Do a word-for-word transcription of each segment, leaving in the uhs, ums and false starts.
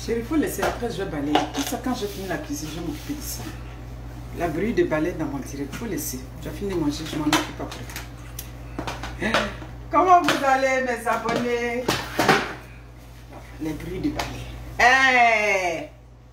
Chérie, il faut laisser, après je vais balayer. Tout ça, quand je finis la cuisine, je m'occupe de ça. La bruit de balai dans mon direct, il faut laisser. Tu as fini de manger, je m'en occupe après. Comment vous allez, mes abonnés? Les bruits de balai. Hey!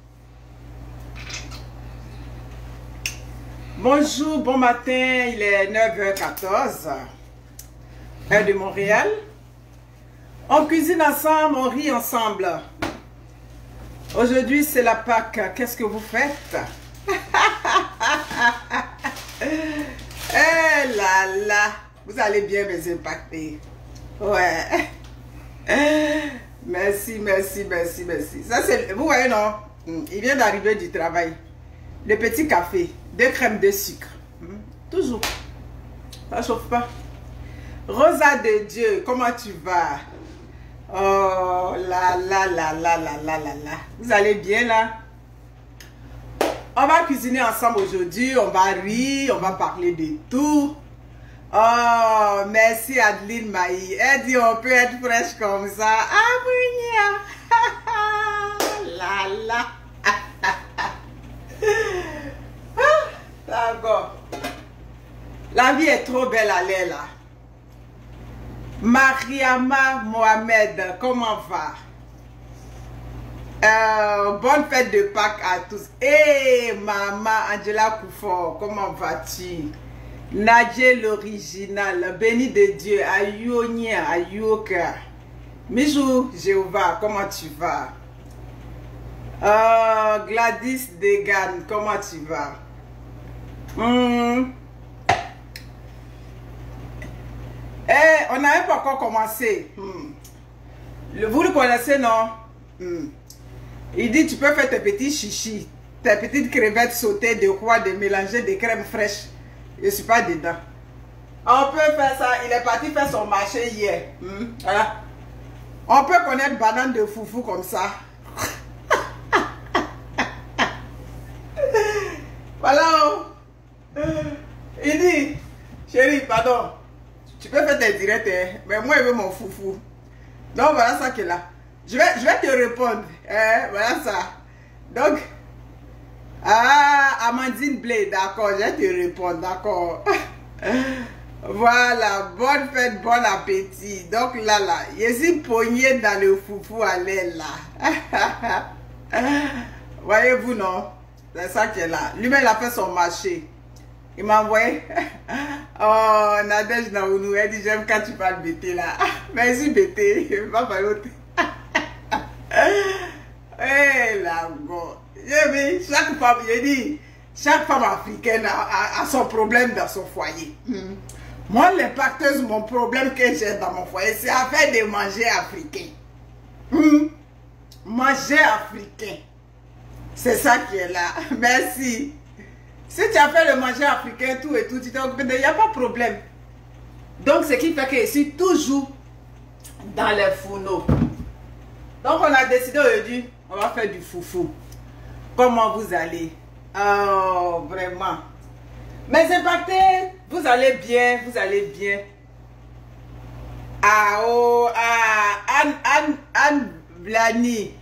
Bonjour, bon matin, il est neuf heures quatorze, heure de Montréal. On cuisine ensemble, on rit ensemble. Aujourd'hui, c'est la Pâques. Qu'est-ce que vous faites? Eh là là, vous allez bien mes impactés. Ouais. Merci, merci, merci, merci. Ça, c'est, vous voyez, non? Il vient d'arriver du travail. Le petit café, deux crèmes de sucre. Toujours. Ça ne chauffe pas. Rosa de Dieu, comment tu vas? Oh là là là là là là là là. Vous allez bien là? On va cuisiner ensemble aujourd'hui. On va rire, on va parler de tout. Oh, merci Adeline Maï. Elle dit on peut être fraîche comme ça. Ah, Brigna. Là là. D'accord. La vie est trop belle à l'air là. Mariama Mohamed, comment va? Euh, bonne fête de Pâques à tous. Et hey, maman Angela Koufort, comment vas-tu? Nadje l'original, béni de Dieu, Ayonia, Ayoka. Mijou Jéhovah, comment tu vas? Euh, Gladys Degan, comment tu vas? Hmm. Eh, on n'avait pas encore commencé. Hmm. Le, vous le connaissez, non? Hmm. Il dit, tu peux faire tes petits chichis, tes petites crevettes sautées de quoi, de mélanger des crèmes fraîches. Je ne suis pas dedans. On peut faire ça. Il est parti faire son marché hier. Hmm. Voilà. On peut connaître banane de foufou comme ça. Voilà. Il dit, chérie, pardon. Tu peux faire tes directs, hein? Mais moi, je veux mon foufou. Donc, voilà ça qui est là. Je vais, je vais te répondre. Hein? Voilà ça. Donc, ah, Amandine Blé, d'accord, je vais te répondre, d'accord. Voilà, bonne fête, bon appétit. Donc, là, là, je suis pogné dans le foufou à l'aile, là. Voyez-vous, non? C'est ça qui est là. Lui-même, il a fait son marché. Il m'a envoyé. Oh, Nadège Naounou, elle dit j'aime quand tu parles bêté là. Merci bêté, va pas l'autre. Eh la go. J'ai vu, chaque femme, j'ai dit, chaque femme africaine a, a, a son problème dans son foyer. Hmm. Moi, les pacteuses, mon problème que j'ai dans mon foyer, c'est à faire de manger africain. Hmm. Manger africain. C'est ça qui est là. Merci. Si tu as fait le manger africain, tout et tout, tu t'es occupé de... Il n'y a pas de problème. Donc, ce qui fait que je suis toujours dans les fourneaux. Donc, on a décidé aujourd'hui, on va faire du foufou. Comment vous allez? Oh, vraiment. Mes impactés, vous allez bien, vous allez bien. Ah, oh, ah, Anne, Anne, Anne Blani.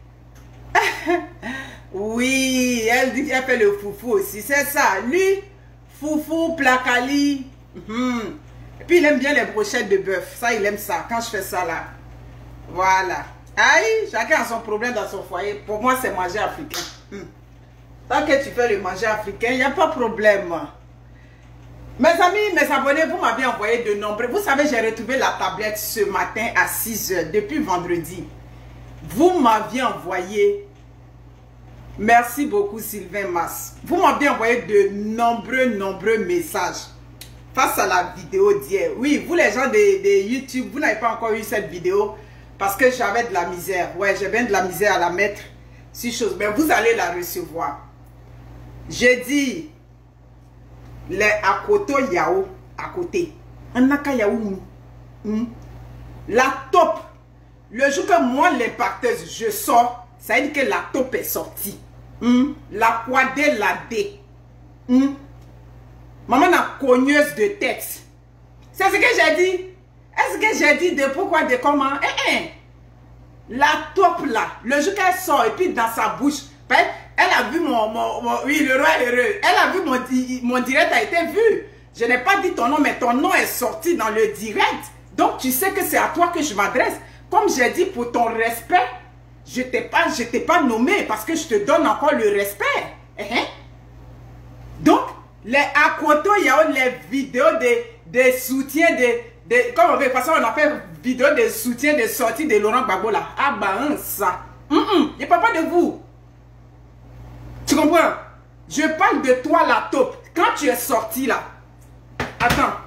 Oui, elle dit qu'elle fait le foufou aussi. C'est ça. Lui, foufou, placali. Hum. Et puis, il aime bien les brochettes de bœuf. Ça, il aime ça. Quand je fais ça, là. Voilà. Aïe, chacun a son problème dans son foyer. Pour moi, c'est manger africain. Hum. Tant que tu fais le manger africain, il n'y a pas de problème. Mes amis, mes abonnés, vous m'avez envoyé de nombreux. Vous savez, j'ai retrouvé la tablette ce matin à six heures, depuis vendredi. Vous m'aviez envoyé... Merci beaucoup Sylvain Mas. Vous m'avez envoyé de nombreux, nombreux messages face à la vidéo d'hier. Oui, vous les gens de, de YouTube, vous n'avez pas encore eu cette vidéo parce que j'avais de la misère. Ouais, j'ai bien de la misère à la mettre sur chose. Mais vous allez la recevoir. J'ai dit les Akoto Yao, à côté. Anaka Yao. Hmm. La top. Le jour que moi, l'impacteuse, je sors, ça veut dire que la top est sortie. Mm. La quadé, la D. Mm. Maman, la cogneuse de texte. C'est ce que j'ai dit. Est-ce que j'ai dit de pourquoi, de comment? Eh, eh. La taupe là, le jour qu'elle sort et puis dans sa bouche, elle a vu mon, mon, mon oui, le roi heureux, elle a vu mon, mon direct a été vu. Je n'ai pas dit ton nom, mais ton nom est sorti dans le direct. Donc tu sais que c'est à toi que je m'adresse. Comme j'ai dit, pour ton respect, je ne t'ai pas, je t'ai pas nommé parce que je te donne encore le respect. Hein? Donc, les Akoto Yao, les vidéos des de soutiens de, de comme on veut, parce qu'on appelle vidéo de soutien de sortie de Laurent Gbagbo là. Ah bah hein, ça. Mm -mm, je ne parle pas de vous. Tu comprends? Je parle de toi la taupe. Quand tu es sorti là. Attends.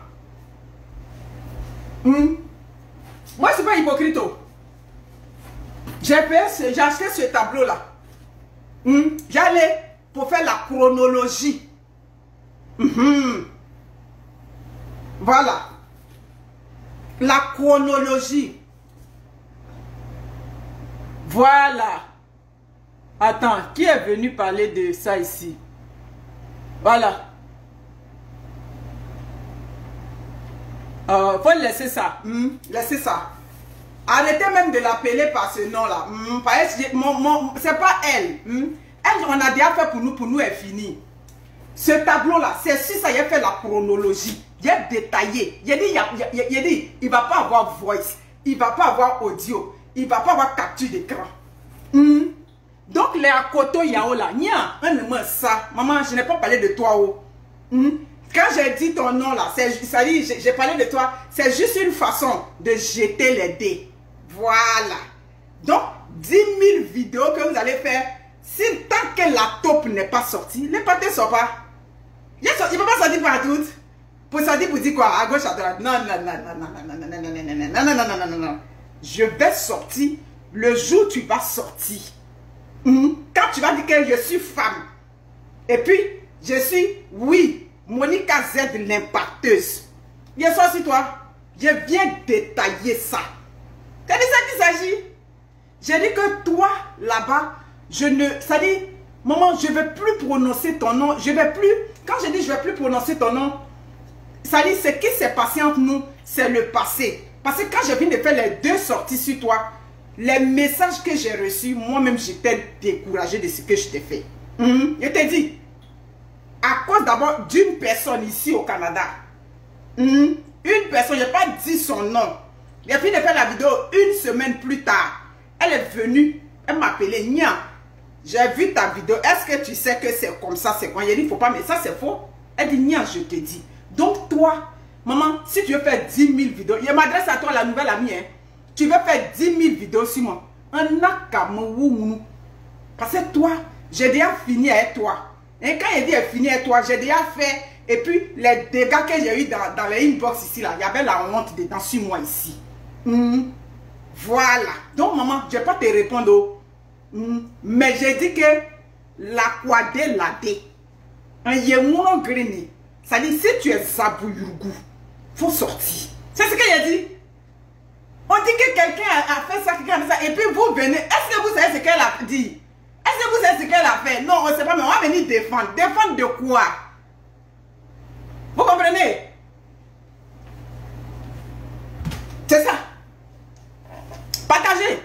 Mm. Moi, c'est pas hypocrite. J'ai acheté ce tableau là. Mm. J'allais pour faire la chronologie. Mm-hmm. Voilà. La chronologie. Voilà. Attends, qui est venu parler de ça ici? Voilà. Euh, faut laisser ça. Mm. Laissez ça. Arrêtez même de l'appeler par ce nom-là. Mm. C'est pas elle. Mm. Elle, on a déjà fait pour nous, pour nous, est fini. Ce tableau-là, c'est si ça y a fait la chronologie. Il est détaillé. Il a dit, il, a, il, a, il, a dit, il va pas avoir voice. Il va pas avoir audio. Il va pas avoir capture d'écran. Mm. Donc, les Akoto Yao là, nia, un moment ça. Maman, je n'ai pas parlé de toi. Oh. Mm. Quand j'ai dit ton nom là, ça dit, j'ai parlé de toi. C'est juste une façon de jeter les dés. Voilà. Donc, dix mille vidéos que vous allez faire. Si tant que la taupe n'est pas sortie, les pâtés ne sortent pas. Il ne peut pas sortir partout. Pour sortir pour dire quoi? À gauche, à droite. Non, non, non, non, non, non, non, non, non, non, non, non, non, non, non, non. Je vais sortir le jour où tu vas sortir. Quand tu vas dire que je suis femme. Et puis, je suis, oui, Monica Z, l'impacteuse. Je suis aussi toi. Je viens détailler ça. C'est de ça qu'il s'agit. J'ai dit que toi, là-bas, je ne... Ça dit, maman, je ne vais plus prononcer ton nom. Je ne vais plus... Quand je dis je ne vais plus prononcer ton nom, ça dit, ce qui s'est passé entre nous, c'est le passé. Parce que quand je viens de faire les deux sorties sur toi, les messages que j'ai reçus, moi-même, j'étais découragée de ce que je t'ai fait. Mm-hmm. Je t'ai dit, à cause d'abord d'une personne ici au Canada, mm-hmm. une personne, je n'ai pas dit son nom. J'ai fini de faire la vidéo une semaine plus tard. Elle est venue, elle m'a appelé, Nia, j'ai vu ta vidéo, est-ce que tu sais que c'est comme ça, c'est quoi? Il a dit, il ne faut pas, mais ça c'est faux. Elle dit, Nia, je te dis. Donc toi, maman, si tu veux faire dix mille vidéos, je m'adresse à toi, la nouvelle amie, hein. Tu veux faire dix mille vidéos sur moi. Un nakamou. Parce que toi, j'ai déjà fini avec toi. Et quand il dit fini avec toi, j'ai déjà fait. Et puis, les dégâts que j'ai eu dans, dans les inbox ici, là, il y avait la honte dedans sur moi ici. Mm. Voilà. Donc, maman, je ne vais pas te répondre. Mm. Mais j'ai dit que la quadé la dé. Un yémouno grini. Ça dit, si tu es Zabouyurgou, il faut sortir. C'est ce qu'il a dit. On dit que quelqu'un a, a fait ça, quelqu'un a fait ça, et puis vous venez. Est-ce que vous savez ce qu'elle a dit? Est-ce que vous savez ce qu'elle a fait? Non, on ne sait pas, mais on va venir défendre. Défendre de quoi? Vous comprenez? C'est ça. Partagez.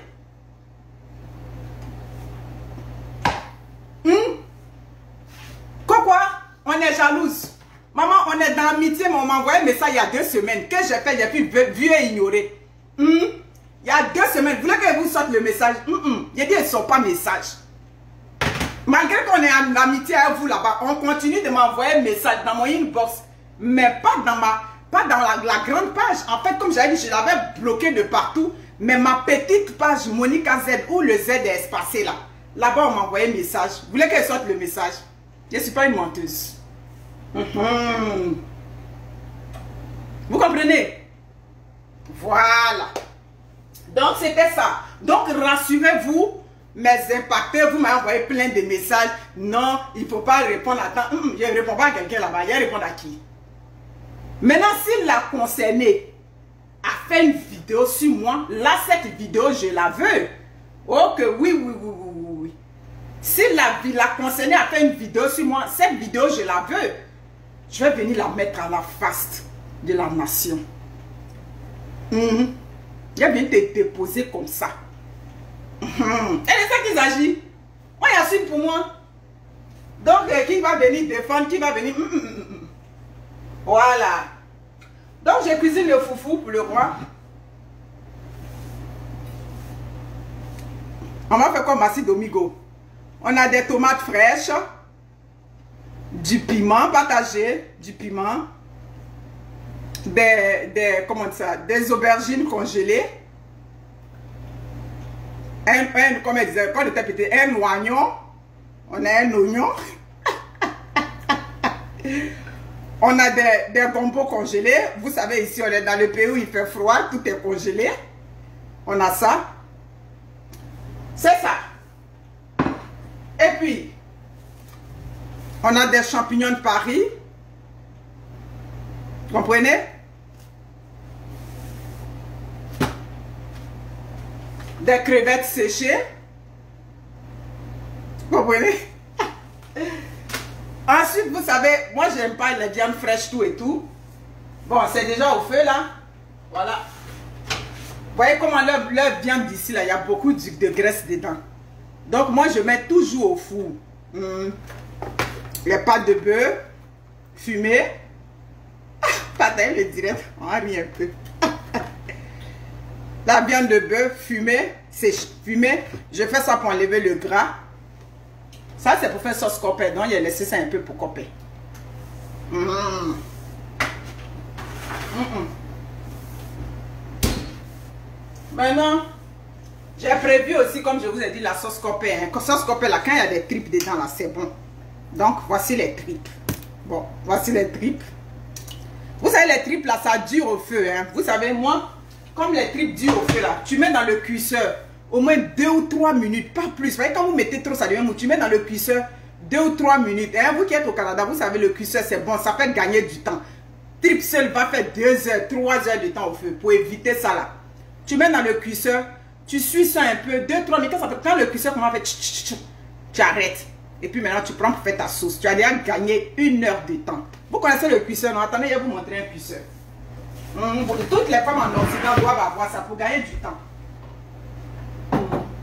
Hmm? Quoi quoi? On est jalouse. Maman, on est dans l'amitié, mais on m'a envoyé un message il y a deux semaines. Que j'ai fait, j'ai pu vu et ignorer. Mm. Il y a deux semaines, vous voulez que vous sorte le message? Mm -mm. Il dit, ils ne sont pas message. Malgré qu'on est en amitié avec vous là-bas, on continue de m'envoyer un message dans mon inbox, mais pas dans, ma, pas dans la, la grande page. En fait, comme j'avais dit, je l'avais bloqué de partout, mais ma petite page Monica Z, où le Z est espacé là, là-bas, on m'a envoyé un message. Vous voulez qu'elle sorte le message? Je ne suis pas une menteuse. Mm-hmm. Vous comprenez? Voilà. Donc, c'était ça. Donc, rassurez-vous, mes impactés, vous m'avez envoyé plein de messages. Non, il ne faut pas répondre à temps. Hum, je ne réponds pas à quelqu'un là-bas. Je réponds à qui? Maintenant, s'il l'a concerné a fait une vidéo sur moi, là, cette vidéo, je la veux. Oh, que oui, oui, oui, oui, oui, oui. S'il l'a concerné a fait une vidéo sur moi, cette vidéo, je la veux. Je vais venir la mettre à la face de la nation. Mm-hmm. Je viens te déposer comme ça. Et c'est ça qu'ils agissent. Moi, il y a suite pour moi. Donc, euh, qui va venir défendre, qui va venir... Mm, mm, mm. Voilà. Donc, je cuisine le foufou pour le roi. On va faire comme Massi Domingo. On a des tomates fraîches, du piment partagé, du piment, des, des, comment ça, des aubergines congelées, un, un, comme elle disait, quand on était petit, un oignon, on a un oignon, on a des, des bonbons congelés. Vous savez, ici, on est dans le pays où il fait froid, tout est congelé. On a ça. C'est ça. Et puis, on a des champignons de Paris. Vous comprenez? Des crevettes séchées. Vous comprenez? Ensuite, vous savez, moi, j'aime pas les viandes fraîches, tout et tout. Bon, c'est déjà au feu, là. Voilà. Vous voyez comment leur, leur viande d'ici, là, il y a beaucoup de, de graisse dedans. Donc, moi, je mets toujours au four. Hum. Les pâtes de beurre fumées. Pâte, le direct, on a mis un peu. La viande de bœuf fumée, c'est fumé. Je fais ça pour enlever le gras. Ça, c'est pour faire sauce copé. Donc, j'ai laissé ça un peu pour copé. Mmh. Mmh. Maintenant, j'ai prévu aussi, comme je vous ai dit, la sauce copé. Hein. La sauce copé, là, quand il y a des tripes dedans, là, c'est bon. Donc, voici les tripes. Bon, voici les tripes. Vous savez, les tripes, là, ça dure au feu. Hein. Vous savez, moi, comme les tripes durent au feu, là, tu mets dans le cuisseur au moins deux ou trois minutes, pas plus. Vous voyez, quand vous mettez trop, ça devient mou. Tu mets dans le cuisseur deux ou trois minutes. Hein. Vous qui êtes au Canada, vous savez, le cuisseur, c'est bon. Ça fait gagner du temps. Tripe seul va faire deux heures, trois heures de temps au feu pour éviter ça, là. Tu mets dans le cuisseur, tu suis ça un peu, deux, trois minutes. Quand, ça, quand le cuisseur commence à faire tch, tch, tch, tu arrêtes. Et puis maintenant, tu prends pour faire ta sauce. Tu as déjà gagné une heure de temps. Vous connaissez le cuisseur, non? Attendez, je vais vous montrer un cuisseur. Mmh, toutes les femmes en Occident doivent avoir ça pour gagner du temps. Mmh.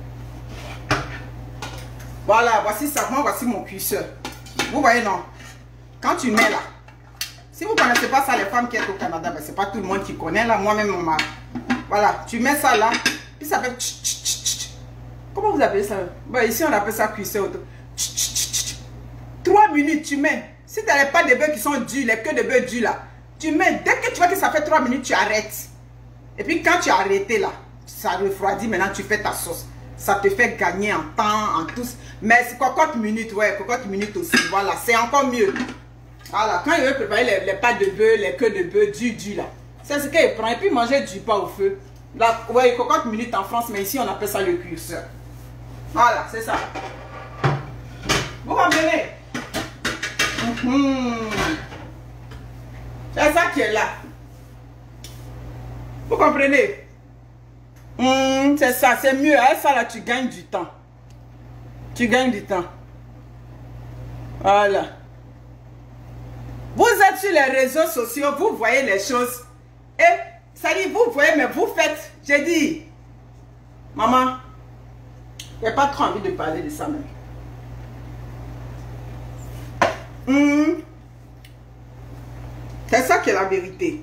Voilà, voici ça. Moi, voici mon cuisseur. Vous voyez, non? Quand tu mets là, si vous ne connaissez pas ça, les femmes qui sont au Canada, ben, ce n'est pas tout le monde qui connaît là. Moi-même, on m'a. Voilà, tu mets ça là, puis ça fait. Tch, tch, tch, tch. Comment vous appelez ça? Ben, ici, on appelle ça cuisseur. Tch, tch, tch, tch. Trois minutes, tu mets. Si tu n'as pas de bœufs qui sont durs, les queues de bœufs durs là, tu mets, dès que tu vois que ça fait trois minutes, tu arrêtes. Et puis quand tu as arrêté là, ça refroidit, maintenant tu fais ta sauce. Ça te fait gagner en temps, en tout. Mais c'est cocotte minute, ouais, cocotte minute aussi. Voilà, c'est encore mieux. Voilà, quand il veut préparer les, les pâtes de bœuf, les queues de bœuf, du, du là. C'est ce qu'il prend. Et puis manger du pain au feu. Là, ouais, cocotte minute en France, mais ici on appelle ça le cuisseur. Voilà, c'est ça. Vous comprenez? Mmh. C'est ça qui est là. Vous comprenez? Mmh, c'est ça, c'est mieux. Avec ça là, tu gagnes du temps. Tu gagnes du temps. Voilà. Vous êtes sur les réseaux sociaux, vous voyez les choses. Et ça dit, vous voyez, mais vous faites. J'ai dit, maman, je n'ai pas trop envie de parler de ça même. Mmh. C'est ça qui est la vérité.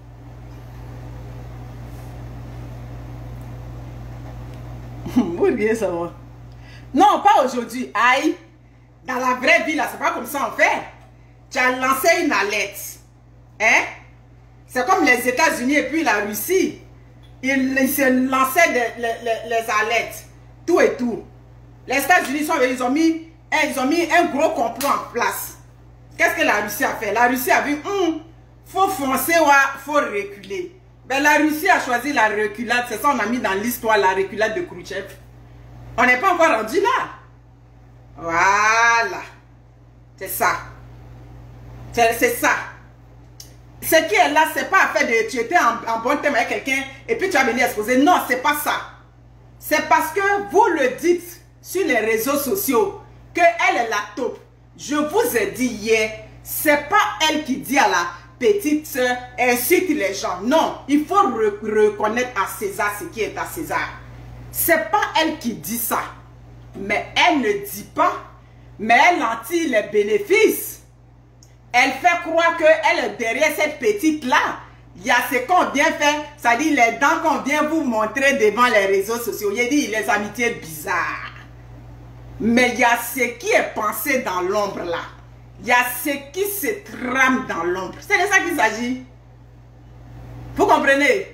Vous riez, ça va. Non, pas aujourd'hui. Aïe. Dans la vraie vie, là, c'est pas comme ça on fait. Tu as lancé une alerte. Hein? C'est comme les États-Unis et puis la Russie. Ils, ils se lançaient des, les, les, les alertes. Tout et tout. Les États-Unis sont venus, ils ont mis, ils ont mis un gros complot en place. Qu'est-ce que la Russie a fait? La Russie a vu, hum, faut foncer ou faut reculer. Ben, la Russie a choisi la reculade. C'est ça on a mis dans l'histoire, la reculade de Khrouchtchev. On n'est pas encore rendu là. Voilà. C'est ça. C'est ça. Ce qui est là, c'est pas affaire de tu étais en, en bon thème avec quelqu'un et puis tu as venu exposer. Non, c'est pas ça. C'est parce que vous le dites sur les réseaux sociaux qu'elle est la taupe. Je vous ai dit hier, c'est pas elle qui dit à la petite soeur, incite les gens. Non, il faut re reconnaître à César ce qui est à César. C'est pas elle qui dit ça. Mais elle ne dit pas. Mais elle en tire les bénéfices. Elle fait croire qu'elle est derrière cette petite-là. Il y a ce qu'on vient faire, c'est-à-dire les dents qu'on vient vous montrer devant les réseaux sociaux. Il dit les amitiés bizarres. Mais il y a ce qui est pensé dans l'ombre là. Il y a ce qui se trame dans l'ombre. C'est de ça qu'il s'agit. Vous comprenez?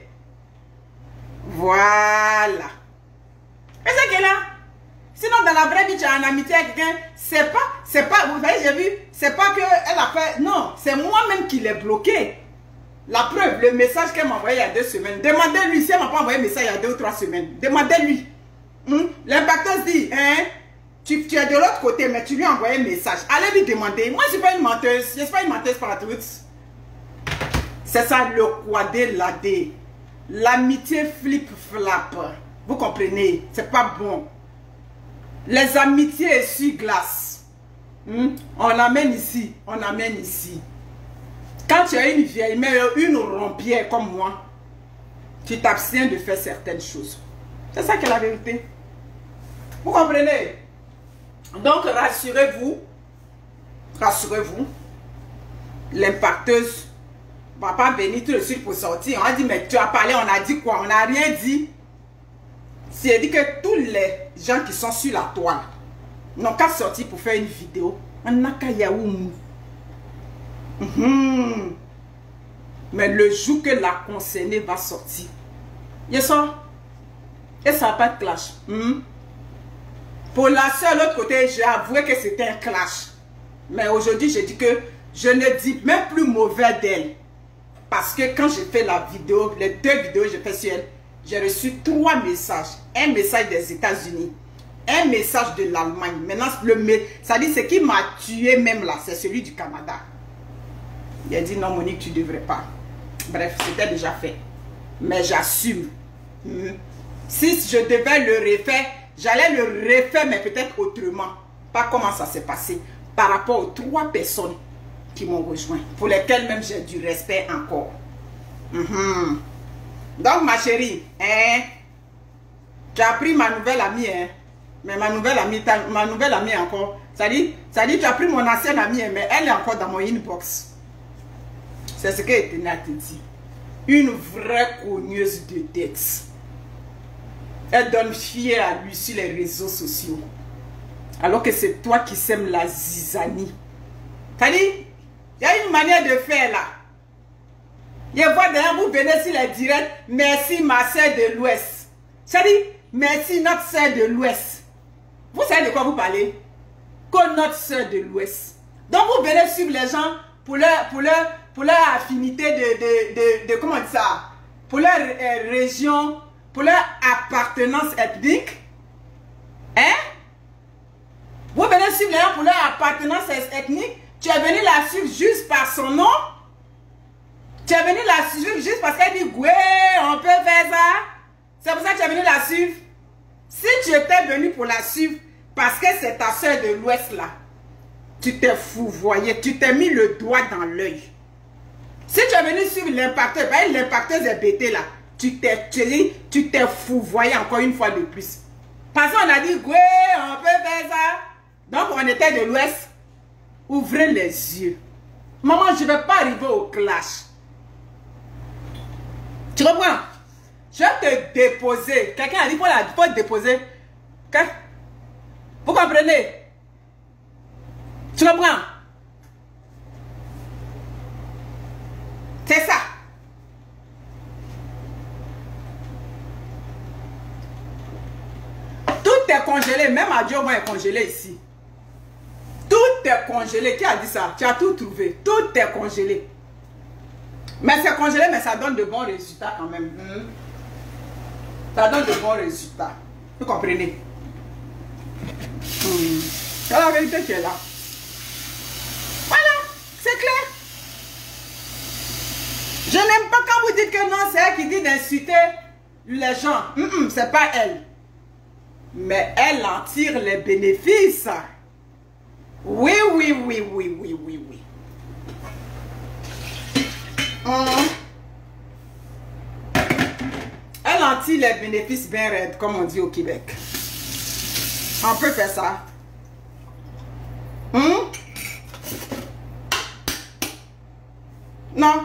Voilà. Et c'est qu'elle là. Sinon, dans la vraie vie, tu as une amitié avec quelqu'un. C'est pas, c'est pas, vous voyez, j'ai vu, c'est pas qu'elle a fait. Non, c'est moi-même qui l'ai bloqué. La preuve, le message qu'elle m'a envoyé il y a deux semaines. Demandez-lui si elle m'a pas envoyé un message il y a deux ou trois semaines. Demandez-lui. Hum? L'impacteuse dit, hein? Tu, tu es de l'autre côté, mais tu lui as envoyé un message. Allez lui demander. Moi, je ne suis pas une menteuse. Je ne suis pas une menteuse par toute. C'est ça le quadé ladé. L'amitié flip-flap. Vous comprenez? C'est pas bon. Les amitiés essuie-glace. Hmm? On l'amène ici. On l'amène ici. Quand tu as une vieille mère, une rompière comme moi, tu t'abstiens de faire certaines choses. C'est ça qui est la vérité. Vous comprenez? Donc, rassurez-vous, rassurez-vous, l'impacteuse ne va pas venir tout de suite pour sortir. On a dit, mais tu as parlé, on a dit quoi? On n'a rien dit. C'est dit que tous les gens qui sont sur la toile n'ont qu'à sortir pour faire une vidéo. On n'a qu'à yaoumou. Mmh. Mais le jour que la concernée va sortir, il sort. Et ça n'a pas de clash. Mmh. Pour la soeur, l'autre côté, j'ai avoué que c'était un clash. Mais aujourd'hui, je dis que je ne dis même plus mauvais d'elle. Parce que quand j'ai fait la vidéo, les deux vidéos que j'ai fait sur elle, j'ai reçu trois messages. Un message des États-Unis, un message de l'Allemagne. Maintenant, le, ça dit ce qui m'a tué même là, c'est celui du Canada. Il a dit non, Monique, tu ne devrais pas. Bref, c'était déjà fait. Mais j'assume. Mmh. Si je devais le refaire, j'allais le refaire, mais peut-être autrement. Pas comment ça s'est passé. Par rapport aux trois personnes qui m'ont rejoint. Pour lesquelles même j'ai du respect encore. Mmh. Donc, ma chérie, hein, tu as pris ma nouvelle amie, hein. Mais ma nouvelle amie, ta, ma nouvelle amie encore. Ça dit, ça dit, tu as pris mon ancienne amie, mais elle est encore dans mon inbox. C'est ce qu'elle tenait à te dire. Une vraie cogneuse de tête. Elle donne fière à lui sur les réseaux sociaux. Alors que c'est toi qui sèmes la zizanie. Ça dit, il y a une manière de faire là. Je vois d'ailleurs, vous venez sur les directs. Merci ma soeur de l'Ouest. Ça dit, merci notre soeur de l'Ouest. Vous savez de quoi vous parlez? Que notre soeur de l'Ouest. Donc vous venez suivre les gens pour leur, pour leur, pour leur affinité de, de, de, de, comment on dit ça? Pour leur euh, région, pour leur appartenance ethnique. Hein? Vous venez suivre les gens pour leur appartenance ethnique. Tu es venu la suivre juste par son nom. Tu es venu la suivre juste parce qu'elle dit, ouais, on peut faire ça. C'est pour ça que tu es venu la suivre. Si tu étais venu pour la suivre, parce que c'est ta soeur de l'Ouest là, tu t'es fouvoyé, tu t'es mis le doigt dans l'œil. Si tu es venu suivre l'impacteur, ben, l'impacteuse est bêtée là, tu t'es tu t'es fouvoyé encore une fois de plus. Parce qu'on a dit, ouais, on peut faire ça. Donc on était de l'Ouest. Ouvrez les yeux. Maman, je ne vais pas arriver au clash. Tu comprends? Je vais te déposer. Quelqu'un a dit, il faut te déposer. Vous comprenez? Tu comprends? C'est ça. Tout est congelé. Même Adio est congelé ici. Tout est congelé. Qui a dit ça? Tu as tout trouvé. Tout est congelé. Mais c'est congelé, mais ça donne de bons résultats quand même. Mmh. Ça donne de bons résultats. Vous comprenez? Mmh. C'est la vérité qui est là. Voilà, c'est clair. Je n'aime pas quand vous dites que non, c'est elle qui dit d'insulter les gens. Mmh, c'est pas elle. Mais elle en tire les bénéfices. Oui, oui, oui, oui, oui, oui, oui. Mmh. Elle en sentir les bénéfices bien raides, comme on dit au Québec. On peut faire ça. Hum? Non.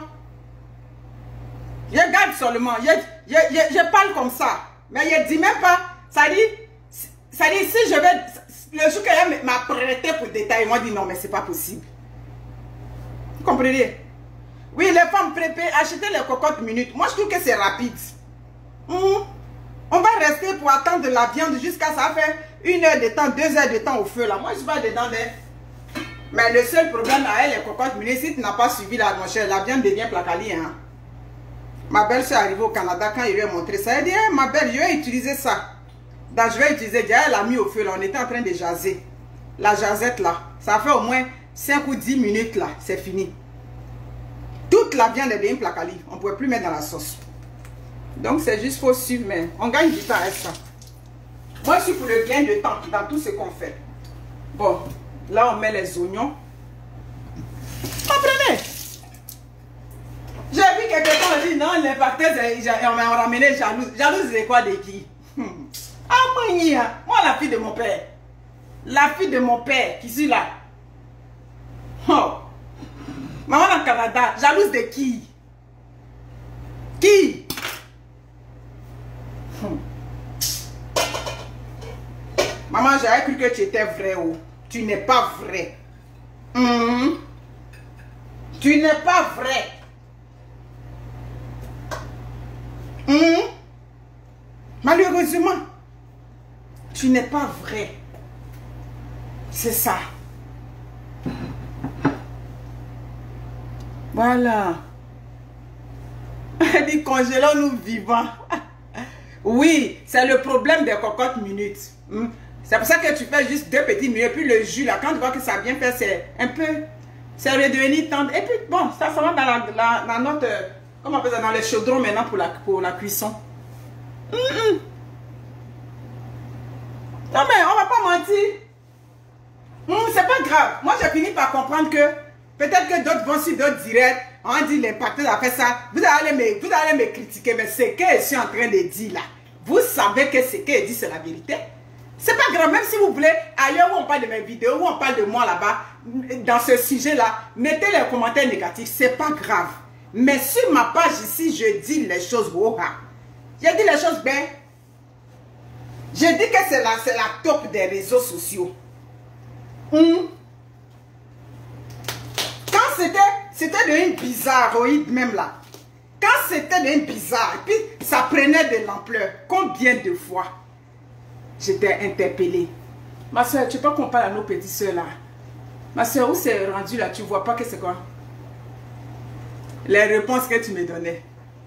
Je garde seulement. Je, je, je, je parle comme ça. Mais je ne dis même pas. Ça dit, ça dit si je vais... Le jour qu'elle m'a prêté pour le détail, moi, dit non, mais c'est pas possible. Vous comprenez? Oui, les femmes préparent, acheter les cocottes minutes. Moi, je trouve que c'est rapide. Hum. On va rester pour attendre de la viande jusqu'à ça fait une heure de temps, deux heures de temps au feu là. Moi, je suis pas dedans. Mais, mais le seul problème à elle, les cocottes minutes, si tu n'as pas suivi la mon cher, la viande devient placali. Hein. Ma belle soeur est arrivée au Canada quand il lui a montré ça. Elle dit, hey, ma belle, je vais utiliser ça. Donc, je vais utiliser. Elle l'a mis au feu là. On était en train de jaser. La jasette là. Ça fait au moins cinq ou dix minutes là. C'est fini. Toute la viande est bien placali. On ne pouvait plus mettre dans la sauce. Donc, c'est juste faut suivre, mais on gagne du temps avec ça. Moi, je suis pour le gain de temps dans tout ce qu'on fait. Bon, là, on met les oignons. Comprenez? J'ai vu quelqu'un dire, non, l'impacteuse, on m'a ramené jalouse. Jalouse, c'est quoi de qui? Hmm. Ah, moi, moi, la fille de mon père. La fille de mon père, qui suis là. Oh. Maman dans le Canada, jalouse de qui? Qui? Hmm. Maman, j'avais cru que tu étais vrai. Oh. Tu n'es pas vrai. Mm. Tu n'es pas vrai. Mm. Malheureusement, tu n'es pas vrai. C'est ça. Voilà. Elle dit congélons-nous vivants. Oui, c'est le problème des cocottes minutes. Mm. C'est pour ça que tu fais juste deux petites minutes. Et puis le jus, là, quand tu vois que ça vient faire, c'est un peu... C'est redevenu tendre. Et puis, bon, ça, ça va dans, la, la, dans notre... Comment on appelle ça? Dans les chaudrons maintenant pour la, pour la cuisson. Mm -mm. Non, mais on va pas mentir. Mm, c'est pas grave. Moi, j'ai fini par comprendre que peut-être que d'autres vont sur d'autres directs. On dit l'impacteur a fait ça. Vous allez me, vous allez me critiquer. Mais ce que je suis en train de dire là, vous savez que ce que je dis, c'est la vérité. C'est pas grave, même si vous voulez, ailleurs où on parle de mes vidéos, où on parle de moi là-bas, dans ce sujet-là, mettez les commentaires négatifs, c'est pas grave. Mais sur ma page ici, je dis les choses, oh, j'ai dit les choses bien. Je dis que c'est la, la top des réseaux sociaux. Hum. Quand c'était, c'était devenu bizarroïde même là. Quand c'était devenu bizarre, et puis ça prenait de l'ampleur, combien de fois j'étais interpellée. Ma soeur, tu peux pas qu'on parle à nos petites soeurs là. Ma soeur, où c'est rendu là? Tu vois pas que c'est quoi? Les réponses que tu me donnais.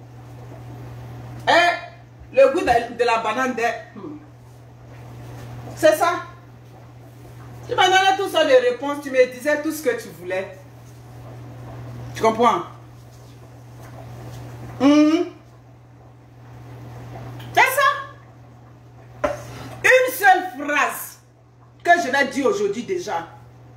Eh, le goût de, de la banane de... Hmm. C'est ça. Tu me donnais tout ça de réponses. Tu me disais tout ce que tu voulais. Tu comprends? Hmm. C'est ça. Une seule phrase que je vais dire aujourd'hui déjà.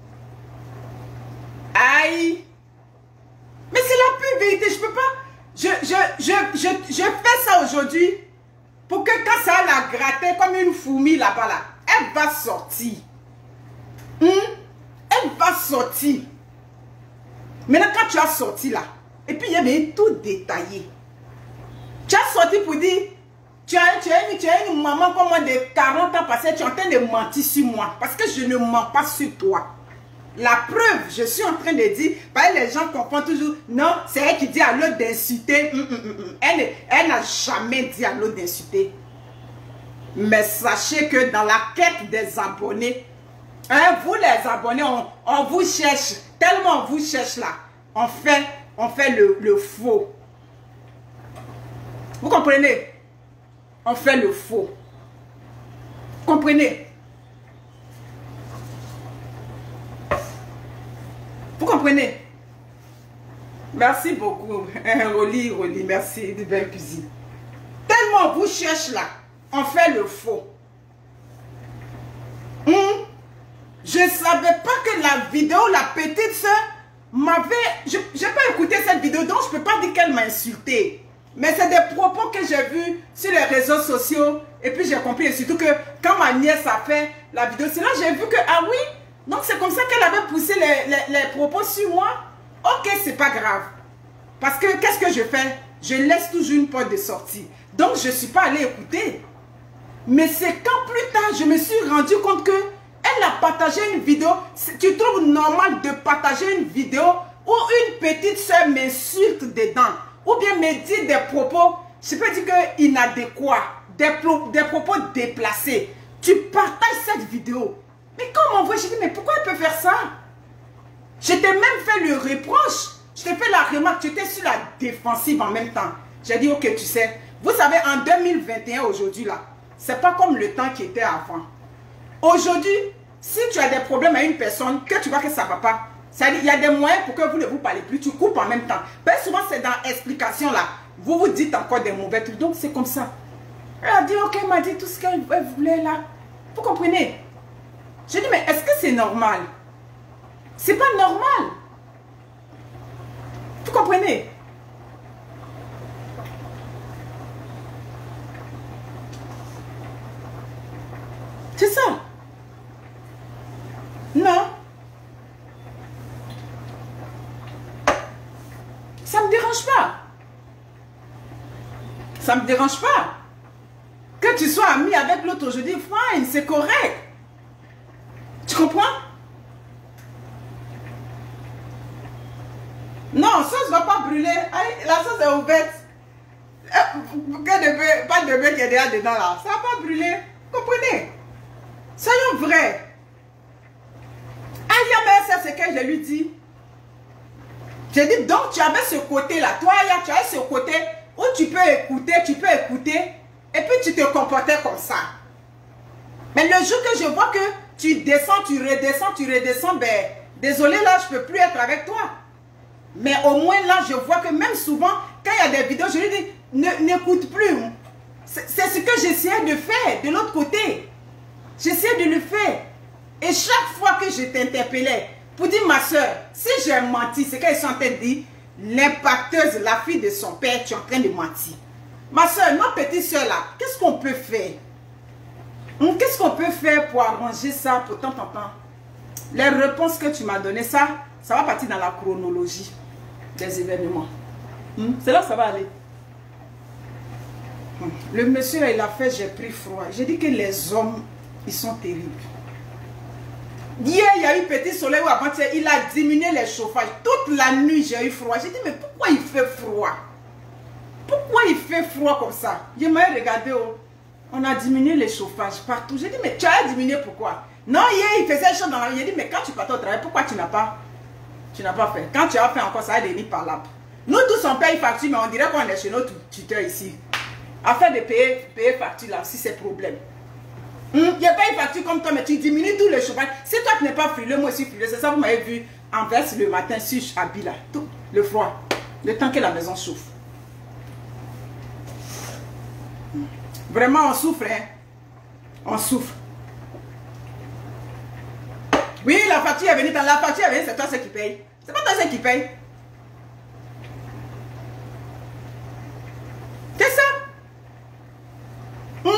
Aïe. Mais c'est la pure vérité. Je peux pas. Je, je, je, je, je fais ça aujourd'hui pour que quand ça la gratter comme une fourmi là-bas là, elle va sortir. Hum? Elle va sortir. Maintenant quand tu as sorti là, et puis il y avait tout détaillé. Tu as sorti pour dire, tu as, tu as, une, tu as une maman comme moi de quarante ans passé, tu es en train de mentir sur moi. Parce que je ne mens pas sur toi. La preuve, je suis en train de dire, parce que les gens comprennent toujours, non, c'est elle qui dit à l'autre d'insulter. Mm, mm, mm. Elle, elle n'a jamais dit à l'autre d'insulter. Mais sachez que dans la quête des abonnés, hein, vous les abonnés, on, on vous cherche, tellement on vous cherche là, on fait, on fait le, le faux. Vous comprenez? On fait le faux. Vous comprenez? Vous comprenez? Merci beaucoup. Roli, Roli, merci de belle cuisine. Tellement on vous cherche là, on fait le faux. Hum? Je ne savais pas que la vidéo, la petite soeur, m'avait... Je n'ai pas écouté cette vidéo, donc je ne peux pas dire qu'elle m'a insulté. Mais c'est des propos que j'ai vus sur les réseaux sociaux. Et puis j'ai compris, et surtout que quand ma nièce a fait la vidéo, c'est là que j'ai vu que, ah oui, donc c'est comme ça qu'elle avait poussé les, les, les propos sur moi. Ok, c'est pas grave. Parce que qu'est-ce que je fais? Je laisse toujours une porte de sortie. Donc je ne suis pas allée écouter. Mais c'est quand plus tard, je me suis rendu compte que elle a partagé une vidéo. Tu trouves normal de partager une vidéo où une petite soeur m'insulte dedans? Ou bien me dit des propos, je peux dire que inadéquats, des, pro, des propos déplacés. Tu partages cette vidéo. Mais quand on m'envoie, je dis, mais pourquoi elle peut faire ça? Je t'ai même fait le reproche. Je t'ai fait la remarque, tu étais sur la défensive en même temps. J'ai dit, ok, tu sais, vous savez, en deux mille vingt et un, aujourd'hui, là, c'est pas comme le temps qui était avant. Aujourd'hui, si tu as des problèmes à une personne, que tu vois que ça ne va pas, il y a des moyens pour que vous ne vous parlez plus, tu coupes en même temps. Ben, souvent, c'est dans l'explication, là. Vous vous dites encore des mauvais trucs. Donc, c'est comme ça. Elle a dit, ok, elle m'a dit tout ce qu'elle voulait, là. Vous comprenez? Je dis, mais est-ce que c'est normal? C'est pas normal. Vous comprenez? C'est ça. Non. Ça ne me dérange pas. Ça ne me dérange pas. Que tu sois ami avec l'autre aujourd'hui, fine, c'est correct. Tu comprends? Non, ça ne va pas brûler. La sauce est ouverte. Que de bœuf, pas de bœuf qui est déjà dedans là. Ça ne va pas brûler. Vous comprenez? Soyons vrais. Aya, mais c'est ce que je lui dis. J'ai dit, donc tu avais ce côté-là. Toi, Aya, tu avais ce côté où tu peux écouter, tu peux écouter, et puis tu te comportais comme ça. Mais le jour que je vois que tu descends, tu redescends, tu redescends, ben, désolé, là, je ne peux plus être avec toi. Mais au moins, là, je vois que même souvent, quand il y a des vidéos, je lui dis, n'écoute plus. C'est ce que j'essayais de faire de l'autre côté. J'essayais de le faire. Et chaque fois que je t'interpellais, pour dire, ma soeur, si j'ai menti, c'est qu'elle sont en train de dire, l'impacteuse, la fille de son père, tu es en train de mentir. Ma soeur, notre petite soeur là, qu'est-ce qu'on peut faire? Qu'est-ce qu'on peut faire pour arranger ça, pour tant, tant, tant? Les réponses que tu m'as données, ça, ça va partir dans la chronologie des événements. Hmm? C'est là que ça va aller. Hmm. Le monsieur, là, il a fait, j'ai pris froid. J'ai dit que les hommes, ils sont terribles. Hier, il y a eu petit soleil ou avant-hier, il a diminué les chauffages. Toute la nuit, j'ai eu froid. J'ai dit, mais pourquoi il fait froid? Pourquoi il fait froid comme ça? Je m'ai regardé, oh, on a diminué les chauffages partout. J'ai dit, mais tu as diminué pourquoi? Non, hier, il faisait chaud dans la nuit. J'ai dit, mais quand tu partais au travail, pourquoi tu n'as pas, tu n'as pas fait? Quand tu as fait encore, ça a des lits par là. Nous tous, on paye facture, mais on dirait qu'on est chez notre tuteur ici. Afin de payer, payer facture là, si c'est problème. Hum, il n'y a pas une facture comme toi, mais tu diminues tout le chauffage. Si toi tu n'es pas frileux, moi aussi frileux. C'est ça, vous m'avez vu en verse le matin sur habit là. Tout le froid. Le temps que la maison chauffe. Hum. Vraiment, on souffre, hein. On souffre. Oui, la facture est venue. Dans la facture est venue, c'est toi ce qui paye. C'est pas toi ce qui paye. C'est ça. Hum.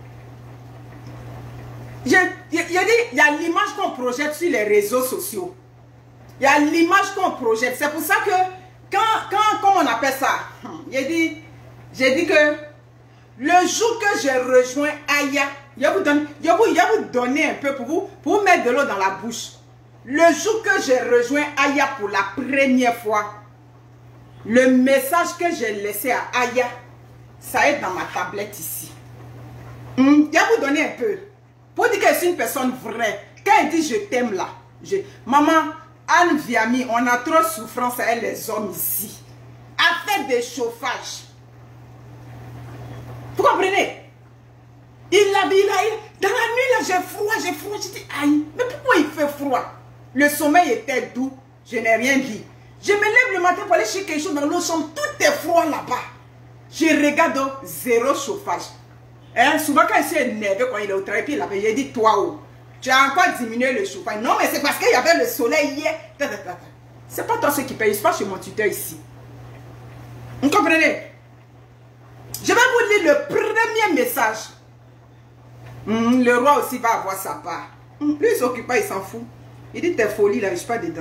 Je, je, je dis, il y a l'image qu'on projette sur les réseaux sociaux. Il y a l'image qu'on projette. C'est pour ça que, quand, quand, comment on appelle ça? J'ai dit, j'ai dit que le jour que j'ai rejoint Aya, je vais vous donner, je vais vous, je vais vous donner un peu pour vous, pour vous mettre de l'eau dans la bouche. Le jour que j'ai rejoint Aya pour la première fois, le message que j'ai laissé à Aya, ça est dans ma tablette ici. Hum, je vais vous donner un peu. Pour dire que c'est une personne vraie. Quand elle dit je t'aime là, je... Maman, Anne Viami, on a trop de souffrance avec les hommes ici. À faire des chauffages. Vous comprenez? Il a dit, il a, dans la nuit là, j'ai froid, j'ai froid. J'ai dit, aïe, mais pourquoi il fait froid? Le sommeil était doux, je n'ai rien dit. Je me lève le matin pour aller chercher quelque chose dans l'autre chambre, tout est froid là-bas. Je regarde, zéro chauffage. Hein, souvent quand il s'est énervé quand il est au travail, puis il avait, j'ai dit, toi, oh, tu as encore diminué le chauffage. Non, mais c'est parce qu'il y avait le soleil hier. C'est pas toi ce qui paye, c'est pas chez mon tuteur ici. Vous comprenez? le premier message. Mmh, le roi aussi va avoir sa part. Mmh, lui, il ne s'occupe pas, il s'en fout. Il dit, t'es folie, là, je ne suis pas dedans.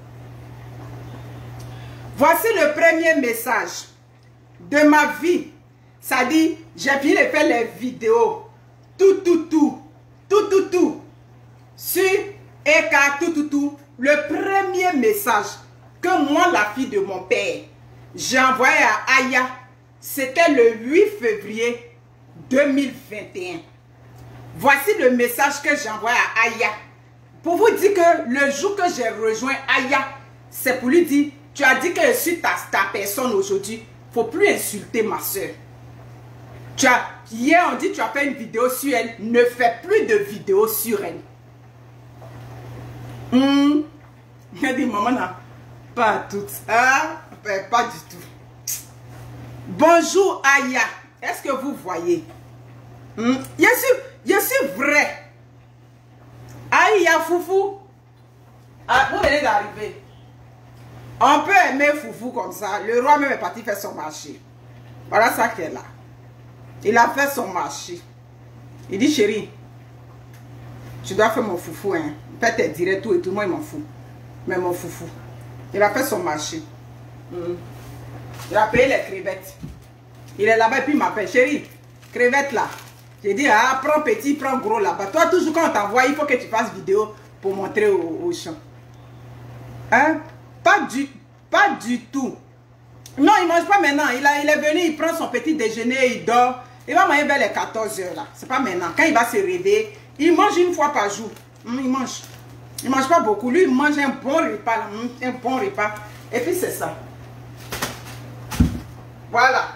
Voici le premier message de ma vie. Ça dit, j'ai fini de faire les vidéos. Tout, tout, tout. Tout, tout, tout. Sur E K, tout, tout, tout. Le premier message que moi, la fille de mon père, j'ai envoyé à Aya, c'était le huit février deux mille vingt et un. Voici le message que j'ai envoyé à Aya. Pour vous dire que le jour que j'ai rejoint Aya, c'est pour lui dire, tu as dit que je suis ta, ta personne aujourd'hui. Il ne faut plus insulter ma soeur. Tu as, hier, on dit tu as fait une vidéo sur elle. Ne fais plus de vidéos sur elle. Hum. Il a dit, maman, non, pas toutes. Ah, pas du tout. Bonjour, Aya. Est-ce que vous voyez? Hum. Je suis, je suis vrai. Aya, Foufou. Ah, vous venez d'arriver. On peut aimer Foufou comme ça. Le roi même est parti faire son marché. Voilà ça qui est là. Il a fait son marché. Il dit, chérie, tu dois faire mon Foufou. Hein. Fais tes directs, tout et tout. Moi, il m'en fout. Mais mon Foufou. Il a fait son marché. Mmh. Il a payé les crevettes. Il est là-bas et puis il m'appelle, chérie, crevette là. J'ai dit, ah, prends petit, prends gros là-bas. Toi, toujours quand on t'envoie, il faut que tu fasses vidéo pour montrer au, au champ. Hein? Pas du, pas du tout. Non, il ne mange pas maintenant. Il, a, il est venu, il prend son petit déjeuner, il dort. Il va manger vers les quatorze heures là. C'est pas maintenant. Quand il va se réveiller, il mange une fois par jour. Hum, il mange. Il ne mange pas beaucoup. Lui, il mange un bon repas. Là. Hum, un bon repas. Et puis c'est ça. Voilà.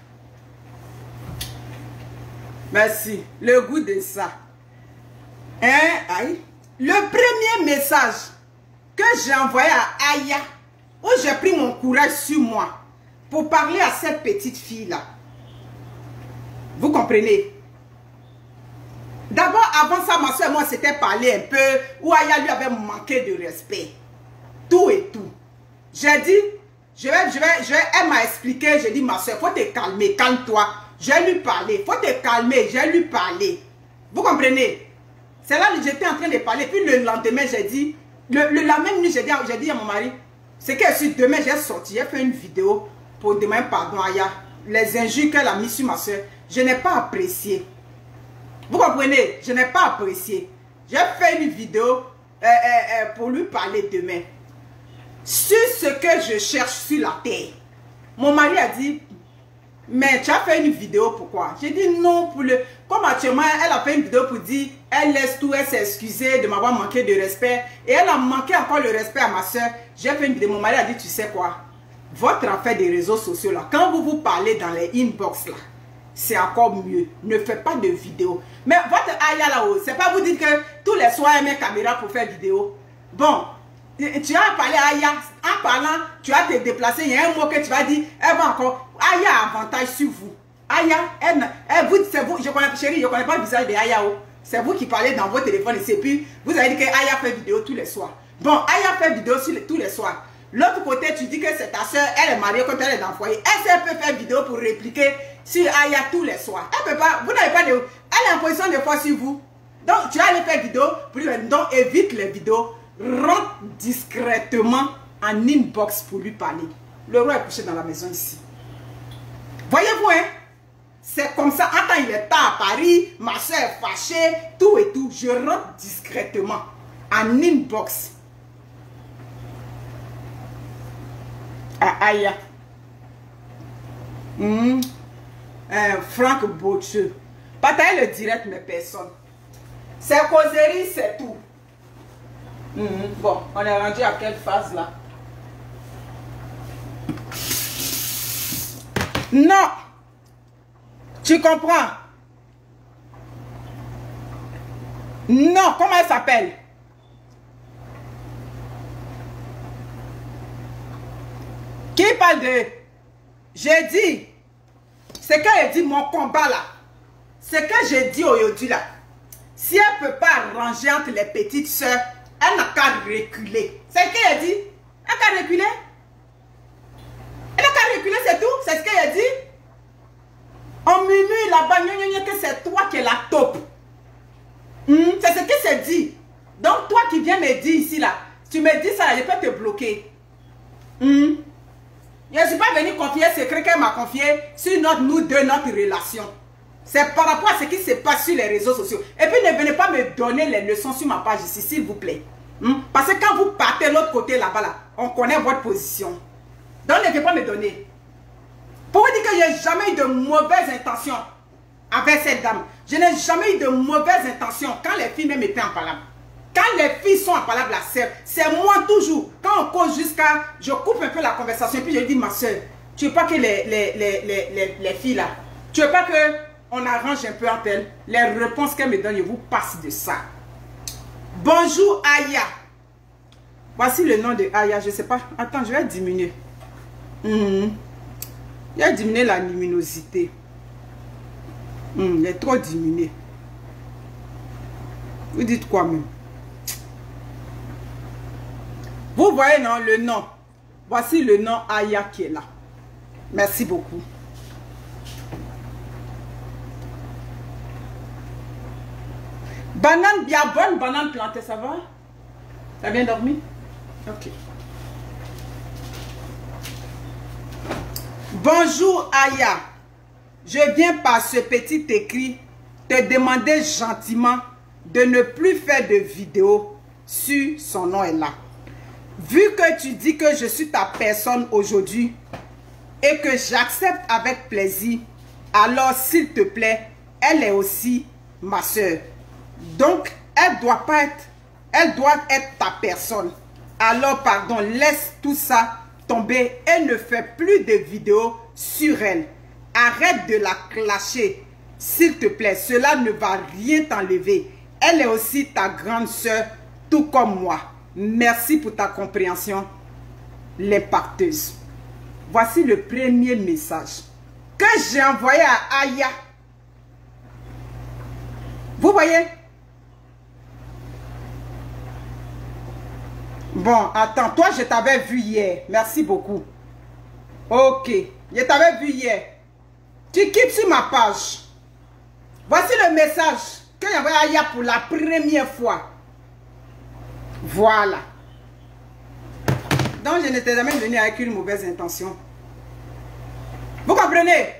Merci. Le goût de ça. Hein? Aïe. Le premier message que j'ai envoyé à Aya, où j'ai pris mon courage sur moi pour parler à cette petite fille-là. Vous comprenez? D'abord, avant ça, ma soeur et moi s'était parlé un peu, où Aya lui avait manqué de respect. Tout et tout. J'ai dit, je vais, je vais, je vais, elle m'a expliqué, j'ai dit, ma soeur, faut te calmer, calme-toi. Je vais lui parler, faut te calmer, je vais lui parler. Vous comprenez? C'est là que j'étais en train de parler, puis le lendemain, j'ai dit, le, le, la même nuit, j'ai dit, dit à mon mari, c'est que sur demain, j'ai sorti, j'ai fait une vidéo pour demander pardon à Aya. Les injures qu'elle a mis sur ma soeur, je n'ai pas apprécié. Vous comprenez? Je n'ai pas apprécié. J'ai fait une vidéo euh, euh, euh, pour lui parler demain. Sur ce que je cherche sur la terre. Mon mari a dit, mais tu as fait une vidéo pourquoi? J'ai dit non pour le... Comme actuellement, elle a fait une vidéo pour dire, elle laisse tout, elle s'est excusée de m'avoir manqué de respect. Et elle a manqué encore le respect à ma soeur. J'ai fait une vidéo, mon mari a dit, tu sais quoi? Votre affaire des réseaux sociaux là, quand vous vous parlez dans les inbox là, c'est encore mieux. Ne faites pas de vidéo. Mais votre Aya là-haut, c'est pas vous dire que tous les soirs, elle met caméra pour faire vidéo. Bon, tu as parlé à Aya, en parlant, tu vas te déplacer, il y a un mot que tu vas dire, elle va encore, Aya a avantage sur vous. Aya, elle, elle vous, c'est vous, je connais, chérie, je ne connais pas le visage de Aya. C'est vous qui parlez dans votre téléphone et puis vous avez dit que Aya fait vidéo tous les soirs. Bon, Aya fait vidéo sur les, tous les soirs. L'autre côté, tu dis que c'est ta soeur, elle est mariée quand elle est dans le foyer. Est-ce qu'elle peut faire vidéo pour répliquer sur Aya tous les soirs? Elle peut pas, vous n'avez pas de... Elle est en position de force sur vous. Donc, tu vas aller faire vidéo, pour lui, donc évite les vidéos. Rentre discrètement en inbox pour lui parler. Le roi est couché dans la maison ici. Voyez-vous, hein? C'est comme ça. Attends, il est tard à Paris, ma soeur est fâchée, tout et tout. Je rentre discrètement en inbox. À Aya. Mmh. Euh, Franck Botcheux. Bataille le direct, mais personne. C'est causerie, c'est tout. Mmh. Bon, on est rendu à quelle phase là? Non. Tu comprends? Non, comment elle s'appelle? Qui parle de... J'ai dit, c'est qu'elle dit mon combat là. C'est que j'ai dit aujourd'hui là. Si elle ne peut pas ranger entre les petites soeurs, elle n'a qu'à reculer. C'est ce qu'elle dit. Elle n'a qu'à reculer. Elle n'a qu'à reculer, c'est tout. C'est ce qu'elle dit. On murmure là-bas, que c'est toi qui es la top. Hmm, c'est ce qui se dit. Donc, toi qui viens me dire ici, là, tu me dis ça, je peux te bloquer. Hmm. Je ne suis pas venu confier ce secret qu'elle m'a confié sur notre, nous deux, notre relation. C'est par rapport à ce qui se passe sur les réseaux sociaux. Et puis, ne venez pas me donner les leçons sur ma page ici, s'il vous plaît. Hmm? Parce que quand vous partez de l'autre côté là-bas, là, on connaît votre position. Donc, ne venez pas me donner. Pour vous dire que je n'ai jamais eu de mauvaises intentions avec cette dame. Je n'ai jamais eu de mauvaises intentions quand les filles même étaient en palabre. Quand les filles sont en palabre, c'est moi toujours. Quand on cause jusqu'à... Je coupe un peu la conversation et puis je dis, ma soeur, tu veux pas que les, les, les, les, les, les filles là, tu veux pas que... on arrange un peu entre elles. Les réponses qu'elle me donne, je vous passe de ça. Bonjour Aya. Voici le nom de Aya. Je ne sais pas. Attends, je vais diminuer. Mmh. Je vais diminuer la luminosité. Mmh, il est trop diminué. Vous dites quoi même? Vous voyez non, le nom. Voici le nom Aya qui est là. Merci beaucoup. Banane bien bonne, banane plantée, ça va? T'as bien dormi? Ok. Bonjour Aya. Je viens par ce petit écrit te demander gentiment de ne plus faire de vidéos sur son nom est là. Vu que tu dis que je suis ta personne aujourd'hui et que j'accepte avec plaisir, alors s'il te plaît, elle est aussi ma soeur. Donc, elle doit pas être, elle doit être ta personne. Alors, pardon, laisse tout ça tomber et ne fais plus de vidéos sur elle. Arrête de la clasher, s'il te plaît. Cela ne va rien t'enlever. Elle est aussi ta grande soeur, tout comme moi. Merci pour ta compréhension, l'impacteuse. Voici le premier message que j'ai envoyé à Aya. Vous voyez? Bon, attends, toi je t'avais vu hier. Merci beaucoup. Ok, je t'avais vu hier. Tu quittes sur ma page. Voici le message que j'ai envoyé à Aya pour la première fois. Voilà. Donc je n'étais jamais venu avec une mauvaise intention. Vous comprenez?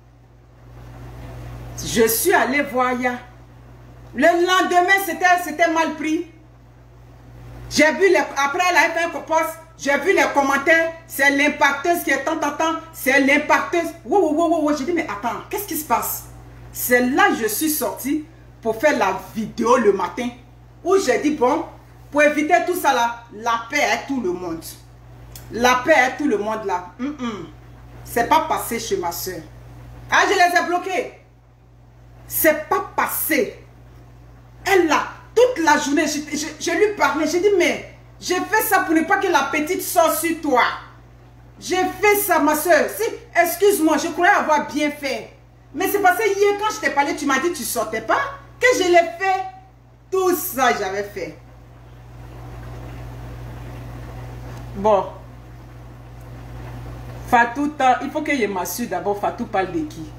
Je suis allé voir Aya. Le lendemain, c'était mal pris. J'ai vu, les, après elle a fait un post, j'ai vu les commentaires, c'est l'impacteuse qui est tant, tant, tant, c'est l'impacteuse. Wow, wow, wow, wow. J'ai dit, mais attends, qu'est-ce qui se passe? C'est là que je suis sorti pour faire la vidéo le matin, où j'ai dit, bon, pour éviter tout ça là, la paix est tout le monde. La paix est tout le monde là. Mm -mm. C'est pas passé chez ma soeur. Ah, je les ai bloqués. C'est pas passé. Elle là, toute la journée, je, je, je lui parlais, j'ai dit, mais j'ai fait ça pour ne pas que la petite sorte sur toi. J'ai fait ça, ma soeur. Si, excuse-moi, je croyais avoir bien fait. Mais c'est passé hier, quand je t'ai parlé, tu m'as dit que tu ne sortais pas, que je l'ai fait. Tout ça, j'avais fait. Bon. Fatou, il faut que je m'assure d'abord, Fatou parle de qui?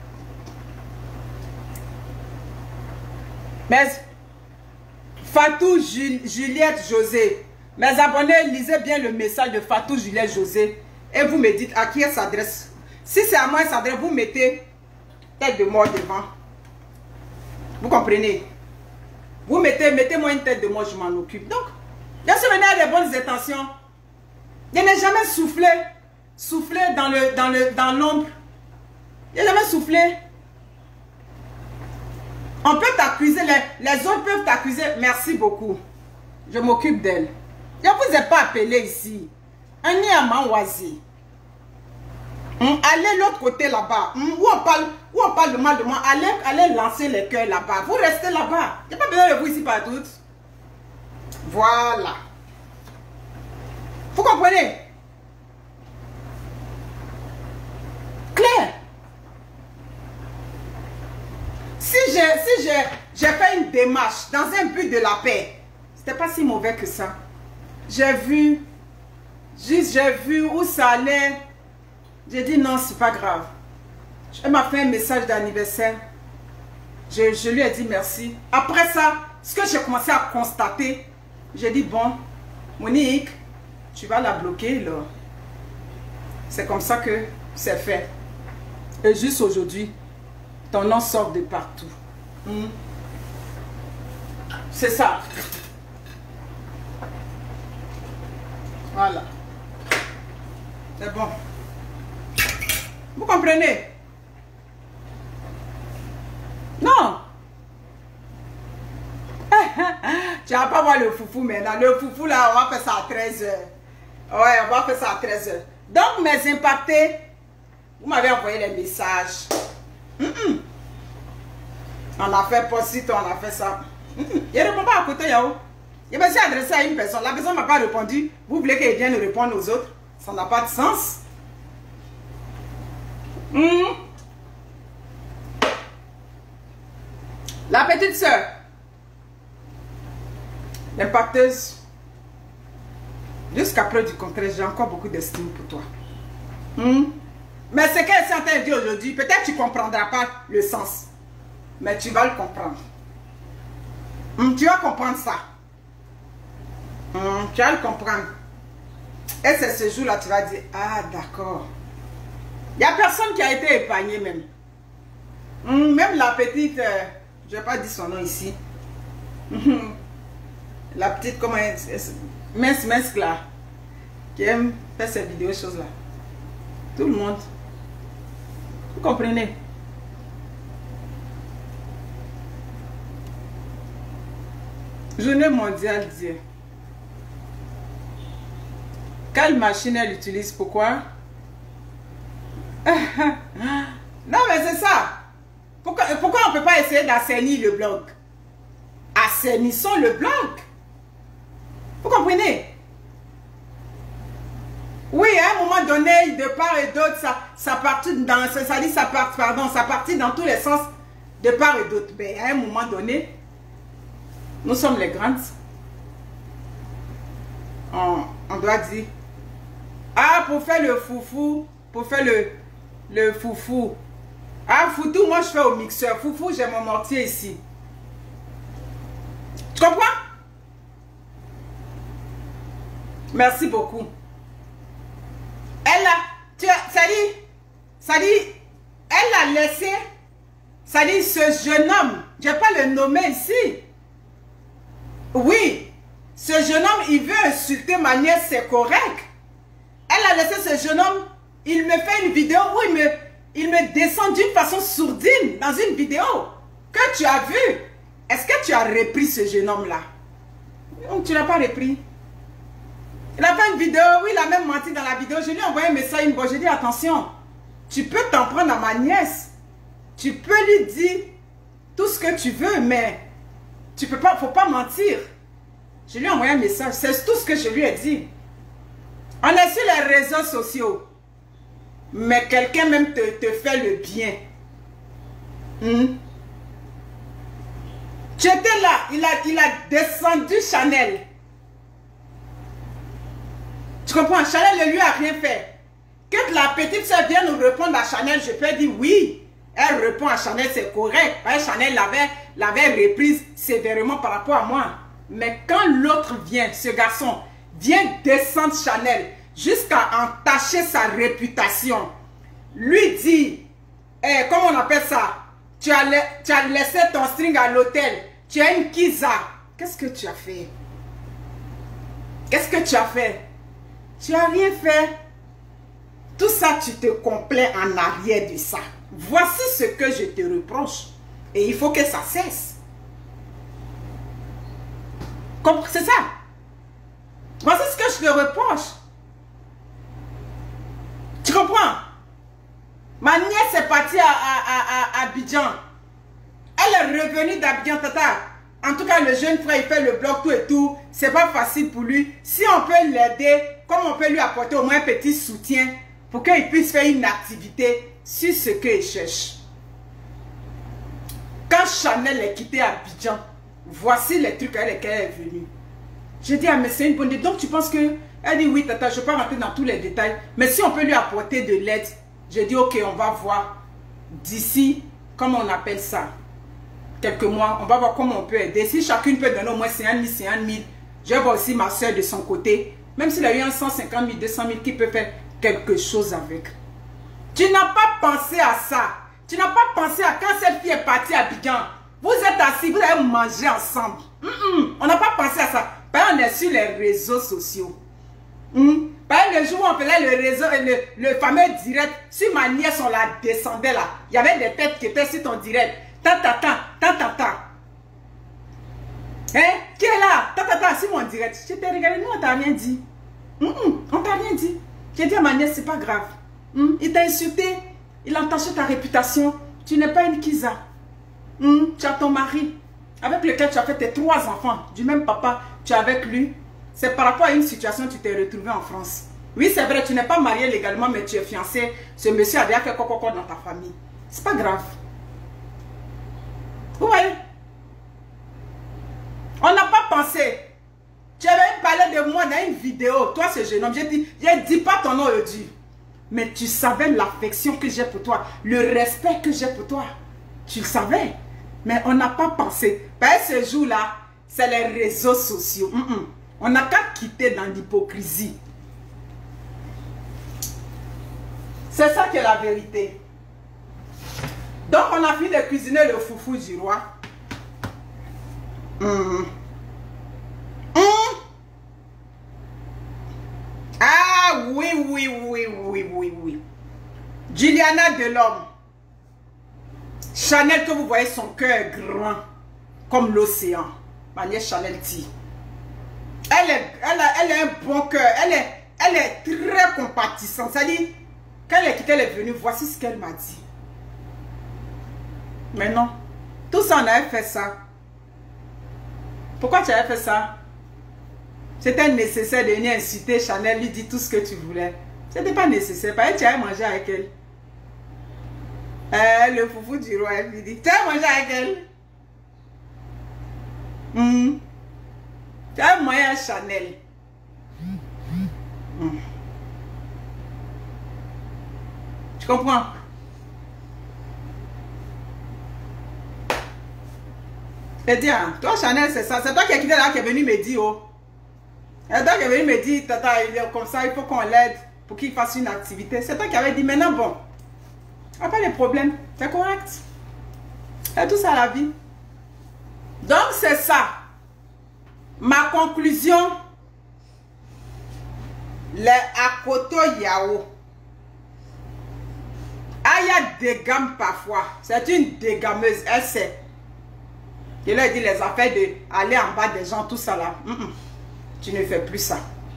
Mais... Fatou Jul Juliette José. Mes abonnés, lisez bien le message de Fatou Juliette José. Et vous me dites à qui elle s'adresse. Si c'est à moi elle s'adresse, vous mettez tête de mort devant. Vous comprenez? Vous mettez, mettez-moi une tête de mort, je m'en occupe. Donc, je suis venu à des bonnes intentions. Je n'ai jamais soufflé. Soufflé dans le dans le dans l'ombre. Je n'ai jamais soufflé. On peut t'accuser, les, les autres peuvent t'accuser. Merci beaucoup. Je m'occupe d'elle. Je ne vous ai pas appelé ici. Un nid à Manwazi. Hum, allez l'autre côté là-bas. Hum, où, on parle, où on parle de mal de moi. Allez, allez lancer les cœurs là-bas. Vous restez là-bas. Il n'y a pas besoin de vous ici par toutes. Voilà. Vous comprenez? Claire. Si j'ai si j'ai fait une démarche dans un but de la paix, c'était pas si mauvais que ça. J'ai vu, juste j'ai vu où ça allait. J'ai dit non, c'est pas grave. Elle m'a fait un message d'anniversaire. Je, je lui ai dit merci. Après ça, ce que j'ai commencé à constater, j'ai dit, bon, Monique, tu vas la bloquer là. C'est comme ça que c'est fait. Et juste aujourd'hui, ton nom sort de partout. Hmm. C'est ça. Voilà. C'est bon. Vous comprenez? Non. Tu vas pas voir le foufou maintenant. Le foufou là, on va faire ça à treize heures. Ouais, on va faire ça à treize heures. Donc, mes impactés, vous m'avez envoyé les messages. Mm -mm. On a fait post-it, on a fait ça. Mm -mm. Il ne répond pas à côté, Yao. Il me suis adressé à une personne. La personne ne m'a pas répondu. Vous voulez qu'elle vienne répondre aux autres? Ça n'a pas de sens. Mm. La petite soeur, l'impacteuse, jusqu'à preuve du contraire, j'ai encore beaucoup d'estime pour toi. Mm. Mais ce qu'elle s'est en train de dire aujourd'hui, peut-être que tu ne comprendras pas le sens. Mais tu vas le comprendre. Mm, tu vas comprendre ça. Mm, tu vas le comprendre. Et c'est ce jour-là, tu vas dire, ah d'accord. Il n'y a personne qui a été épargné même. Mm, même la petite, euh, je ne vais pas dire son nom ici. Mm, la petite, comment elle, mince, mince là, qui aime faire ces vidéos, choses là. Tout le monde. Vous comprenez? Journée mondiale d'hier. Quelle machine elle utilise? Pourquoi? Non mais c'est ça. Pourquoi, pourquoi on ne peut pas essayer d'assainir le blog? Assainissons le blog. Vous comprenez? Oui, à un moment donné, de part et d'autre, ça, ça partit dans, ça dit ça part, pardon, ça partit dans tous les sens, de part et d'autre. Mais à un moment donné, nous sommes les grandes. On, on doit dire, ah, pour faire le foufou, pour faire le, le foufou. Ah, foutou, moi je fais au mixeur. Foufou, j'ai mon mortier ici. Tu comprends? Merci beaucoup. Elle a, tu as, ça dit, ça dit, elle a laissé, ça dit, ce jeune homme, je ne vais pas le nommer ici. Oui, ce jeune homme, il veut insulter ma nièce, c'est correct. Elle a laissé ce jeune homme, il me fait une vidéo où il me, il me descend d'une façon sourdine dans une vidéo que tu as vue. Est-ce que tu as repris ce jeune homme-là? Non, tu n'as pas repris. Il a fait une vidéo où il a même menti dans la vidéo. Je lui ai envoyé un message une fois. Je lui ai dit, attention, tu peux t'en prendre à ma nièce. Tu peux lui dire tout ce que tu veux, mais tu peux pas, faut pas mentir. Je lui ai envoyé un message. C'est tout ce que je lui ai dit. On est sur les réseaux sociaux. Mais quelqu'un même te, te fait le bien. Hmm? Tu étais là. Il a, il a descendu Chanel. Tu comprends? Chanel ne lui a rien fait. Que la petite soeur vienne nous répondre à Chanel, je peux dire oui. Elle répond à Chanel, c'est correct. Parce que Chanel l'avait reprise sévèrement par rapport à moi. Mais quand l'autre vient, ce garçon, vient descendre Chanel jusqu'à entacher sa réputation, lui dit, eh, comment on appelle ça? Tu as, tu as laissé ton string à l'hôtel. Tu as une Kiza. Qu'est-ce que tu as fait? Qu'est-ce que tu as fait? Tu n'as rien fait. Tout ça, tu te complais en arrière de ça. Voici ce que je te reproche. Et il faut que ça cesse. C'est ça. Voici ce que je te reproche. Tu comprends? Ma nièce est partie à, à, à, à Abidjan. Elle est revenue d'Abidjan, tata. En tout cas, le jeune frère, il fait le blog, tout et tout. C'est pas facile pour lui. Si on peut l'aider, comme on peut lui apporter au moins un petit soutien pour qu'il puisse faire une activité sur ce qu'il cherche. Quand Chanel est quitté Abidjan, voici les trucs avec lesquels elle est venue. J'ai dit, ah, mais c'est une bonne idée. Donc, tu penses que... Elle dit, oui, tata, je ne vais pas rentrer dans tous les détails. Mais si on peut lui apporter de l'aide, j'ai dit, ok, on va voir. d'ici, comment on appelle ça, quelques mois, on va voir comment on peut aider. Si chacune peut donner au moins cinquante mille, cinquante mille, je vais voir aussi ma soeur de son côté. Même s'il a eu un cent cinquante mille, deux cent mille, qui peut faire quelque chose avec. Tu n'as pas pensé à ça. Tu n'as pas pensé à quand cette fille est partie à Abidjan. Vous êtes assis, vous avez mangé ensemble. Mm -mm. On n'a pas pensé à ça. Parce qu'on est sur les réseaux sociaux. Mm. Parce que le jour où on faisait le réseau, le, le fameux direct, sur ma nièce, on la descendait là. Il y avait des têtes qui étaient sur ton direct. Tant, tant, tant, tant, tant, tant. Hein? Qui est là? Tant, tant, tant, sur mon direct. Je t'ai regardé, nous, on t'a rien dit. Mm -mm. On t'a rien dit. J'ai dit à ma nièce, c'est pas grave. Mm. Il t'a insulté. Il a entaché ta réputation. Tu n'es pas une Kiza. Mm. Tu as ton mari, avec lequel tu as fait tes trois enfants, du même papa, tu es avec lui. C'est par rapport à une situation que tu t'es retrouvé en France. Oui, c'est vrai, tu n'es pas marié légalement, mais tu es fiancé. Ce monsieur a déjà fait coco dans ta famille. C'est pas grave. Vous voyez? On n'a pas pensé. Tu avais parlé de moi dans une vidéo. Toi, ce jeune homme, j'ai dit, je dis pas ton nom aujourd'hui. Mais tu savais l'affection que j'ai pour toi, le respect que j'ai pour toi. Tu le savais. Mais on n'a pas pensé. Parce que ce jour-là, c'est les réseaux sociaux. Mm -mm. On n'a qu'à quitter dans l'hypocrisie. C'est ça qui est la vérité. Donc, on a fini de cuisiner le foufou du roi. Mm. Mm. Ah oui, oui, oui, oui, oui, oui. Juliana Delhomme. Chanel, que vous voyez, son cœur est grand comme l'océan. Ma nièce Chanel dit. Elle, est, elle, a, elle a un bon cœur. Elle est, elle est très compatissante. C'est-à-dire, quand elle est quittée, elle est venue, voici ce qu'elle m'a dit. Mais non. Tout ça, on avait fait ça. Pourquoi tu avais fait ça? C'était nécessaire de venir inciter Chanel, lui dire tout ce que tu voulais. C'était pas nécessaire. Parce que tu avais mangé avec elle. Euh, le foufou du roi, elle dit, tu as mangé avec elle? Mm. Tu as mangé à Chanel. Mm. Tu comprends? Je dis, hein, toi Chanel, c'est ça. C'est toi qui es quitté là, qui est venu me dire, oh. C'est toi qui est venu me dire, tata, il est comme ça, il faut qu'on l'aide pour qu'il fasse une activité. C'est toi qui avais dit, maintenant bon. Pas de problème, c'est correct. C'est tout ça la vie. Donc c'est ça. Ma conclusion. Les Akoto Yao. Aya dégamme parfois. C'est une dégameuse. Elle sait. Je leur ai dit les affaires de aller en bas des gens, tout ça là. Mm -mm. Tu ne fais plus ça.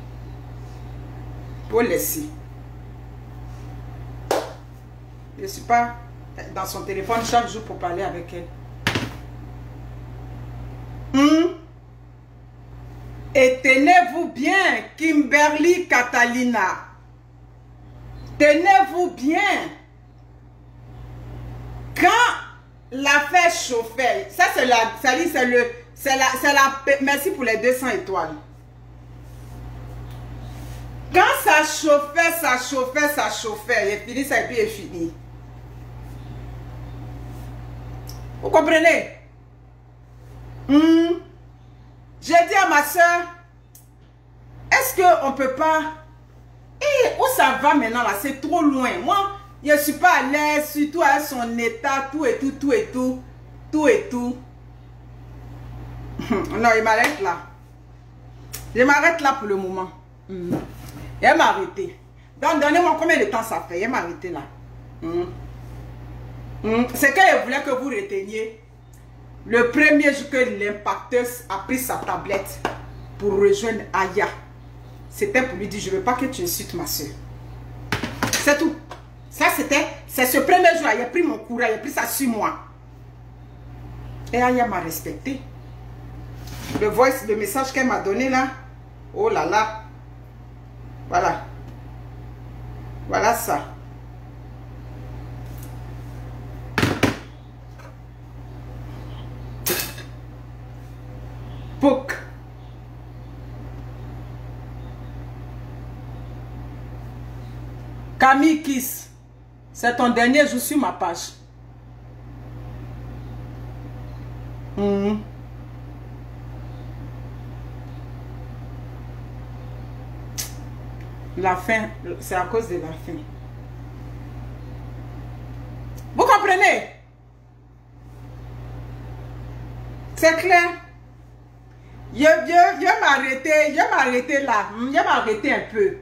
Pour laisser. Je ne suis pas dans son téléphone chaque jour pour parler avec elle. Hmm? Et tenez-vous bien, Kimberly Catalina. Tenez-vous bien. Quand l'affaire chauffait, ça c'est la, ça dit c'est le, c'est la, c'est la, merci pour les deux cents étoiles. Quand ça chauffait, ça chauffait, ça chauffait, et fini, ça et puis est fini. Vous comprenez? Hmm. J'ai dit à ma soeur, est-ce qu'on ne peut pas... Et où ça va maintenant là? C'est trop loin. Moi, je ne suis pas à l'aise, surtout avec son état, tout et tout, tout et tout, tout et tout. Non, il m'arrête là. Je m'arrête là pour le moment. Hmm. Et elle m'a arrêté. Donc, donnez-moi combien de temps ça fait? Elle m'a arrêté là. Hmm. Hmm. C'est qu'elle voulait que vous reteniez le premier jour que l'impacteuse a pris sa tablette pour rejoindre Aya. C'était pour lui dire, je ne veux pas que tu insultes ma soeur. C'est tout. Ça, c'était, c'est ce premier jour, il a pris mon courage, il a pris ça sur moi. Et Aya m'a respecté. Le voice, le message qu'elle m'a donné là, oh là là. Voilà. Voilà ça. Pouk. Camille Kiss, c'est ton dernier jour sur ma page. La faim, c'est à cause de la faim. Vous comprenez? C'est clair? Je, je, je vais m'arrêter, je vais m'arrêter là. Je vais m'arrêter un peu.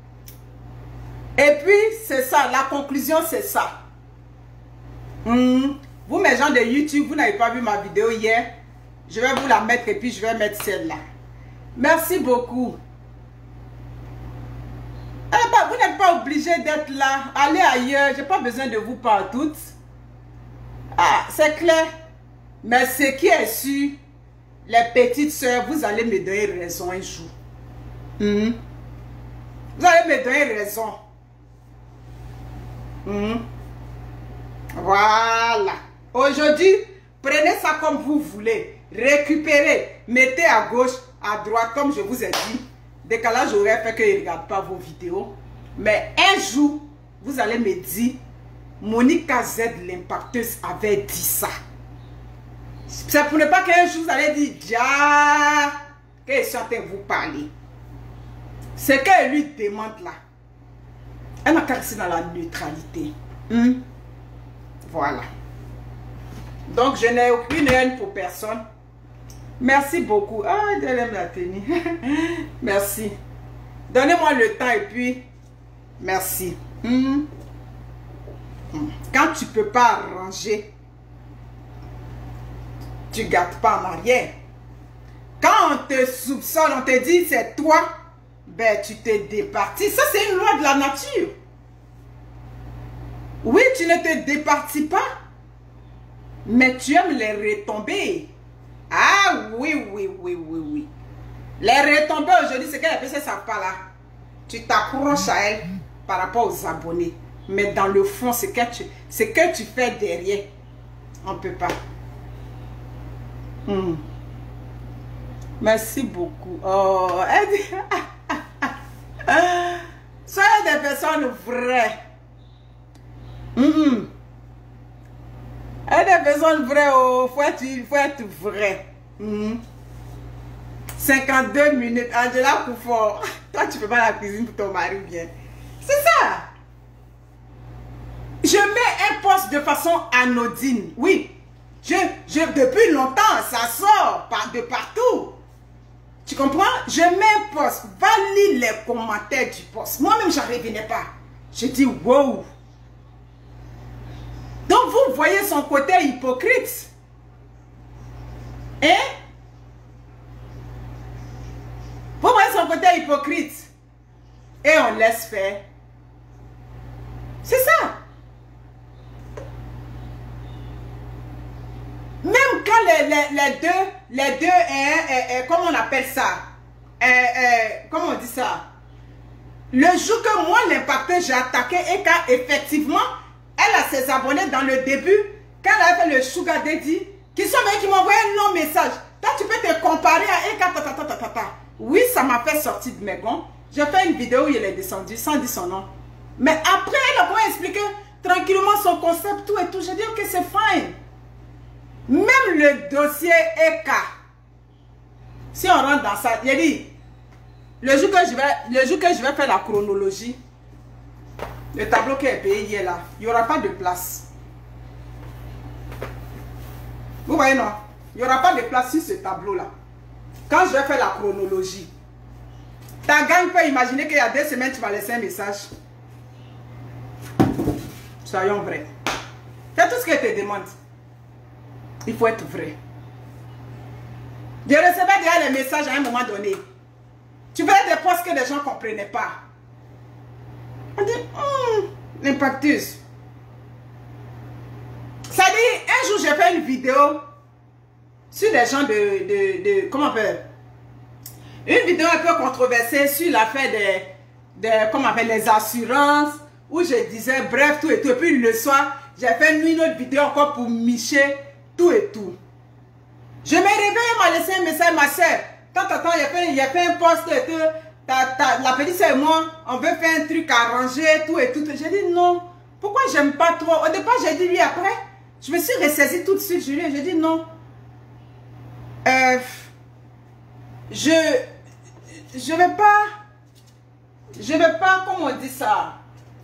Et puis, c'est ça, la conclusion, c'est ça. Mmh. Vous, mes gens de YouTube, vous n'avez pas vu ma vidéo hier. Je vais vous la mettre et puis je vais mettre celle-là. Merci beaucoup. Eh ben, vous n'êtes pas obligé d'être là. Allez ailleurs. Je n'ai pas besoin de vous partout. Ah, c'est clair. Mais ce qui est sûr, les petites soeurs, vous allez me donner raison un jour. Mmh. Vous allez me donner raison. Mmh. Voilà. Aujourd'hui, prenez ça comme vous voulez. Récupérez. Mettez à gauche, à droite, comme je vous ai dit. Décalage horaire fait qu'ils ne regardent pas vos vidéos. Mais un jour, vous allez me dire, Monica Z, l'impacteuse, avait dit ça. C'est pour ne pas qu'un jour, vous allez dire, ja, que je suis en train de vous parler. Ce qu'elle lui demande là, elle n'a qu'à rester dans la neutralité. Hmm? Voilà. Donc, je n'ai aucune haine pour personne. Merci beaucoup. Ah, elle aime la tenue. Merci. Donnez-moi le temps et puis, merci. Hmm? Quand tu ne peux pas arranger, tu ne gardes pas en arrière. Quand on te soupçonne, on te dit c'est toi, ben tu te départis. Ça, c'est une loi de la nature. Oui, tu ne te départis pas, mais tu aimes les retombées. Ah oui, oui, oui, oui, oui. Les retombées aujourd'hui, c'est qu'elles ne savent pas là. Tu t'accroches à elles par rapport aux abonnés. Mais dans le fond, c'est que tu, c'est que tu fais derrière. On ne peut pas. Hmm. Merci beaucoup. Oh, elle dit... Soyez des personnes vraies. Mm-mm. Elle est des personnes vraies. Il faut être, faut être vrai. Mm. cinquante-deux minutes. Angela Koufort. Toi, tu ne fais pas la cuisine pour ton mari bien. C'est ça. Je mets un poste de façon anodine. Oui. Je, je, depuis longtemps, ça sort par, de partout. Tu comprends? Je mets un poste. Va lire les commentaires du poste. Moi-même, je n'en revenais pas. Je dis, wow. Donc, vous voyez son côté hypocrite. Hein? Vous voyez son côté hypocrite. Et on laisse faire. C'est ça. Même quand les, les, les deux, les deux, hein, hein, hein, comment on appelle ça? Hein, hein, comment on dit ça? Le jour que moi, l'impacteur, j'ai attaqué et qu'effectivement, elle a ses abonnés dans le début, quand elle a fait le sugar daddy, qui sont venus qui m'ont envoyé un long message. Toi, tu peux te comparer à Eka, tata, tata, tata. Oui, ça m'a fait sortir de mes gonds. J'ai fait une vidéo où il est descendu, sans dire son nom. Mais après, elle a vraiment expliqué tranquillement son concept, tout et tout. J'ai dit, ok, c'est fine. Même le dossier Eka, si on rentre dans ça, il dit, le jour que je vais, le jour que je vais faire la chronologie, le tableau qui est payé hier là, il n'y aura pas de place. Vous voyez non? Il n'y aura pas de place sur ce tableau là. Quand je vais faire la chronologie, ta gang peut imaginer qu'il y a deux semaines tu vas laisser un message. Soyons vrais. C'est tout ce qu'elle te demande. Il faut être vrai. Je recevais déjà les messages à un moment donné. Tu faisais des postes que les gens ne comprenaient pas. On dit, hum, l'impacteuse. Ça dit, un jour j'ai fait une vidéo sur les gens de, de, de comment on peut, une vidéo un peu controversée sur l'affaire des, des, comment on appelle, les assurances, où je disais, bref, tout et tout. Et puis le soir, j'ai fait une autre vidéo encore pour micher tout et tout. Je me réveille, elle m'a laissé un message, ma soeur. Tant, tant, tant, il y a fait, il y a fait un post et tout. Ta, ta, la petite soeur et moi, on veut faire un truc arrangé, tout et tout. J'ai dit non. Pourquoi j'aime pas trop? Au départ, j'ai dit lui après. Je me suis ressaisie tout de suite. Je lui ai dit non. Euh, je je vais pas. Je ne veux pas, comment on dit ça?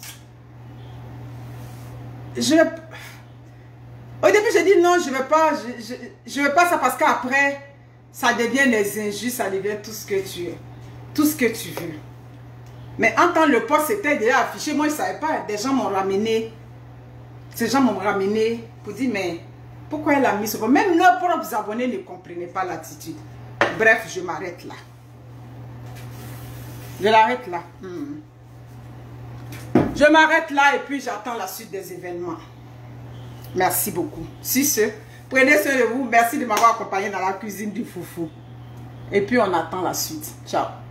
Je ne... Au début, j'ai dit non, je ne veux pas, je, je, je veux pas ça parce qu'après, ça devient des injustes, ça devient tout ce que tu es, tout ce que tu veux. Mais en tant que le poste était déjà affiché, moi je ne savais pas, des gens m'ont ramené, ces gens m'ont ramené pour dire, mais pourquoi elle a mis ce poste? Même leurs propres abonnés ne comprenaient pas l'attitude. Bref, je m'arrête là. Je l'arrête là. Hmm. Je m'arrête là et puis j'attends la suite des événements. Merci beaucoup. Si ce, prenez soin de vous. Merci de m'avoir accompagné dans la cuisine du foufou. Et puis on attend la suite. Ciao.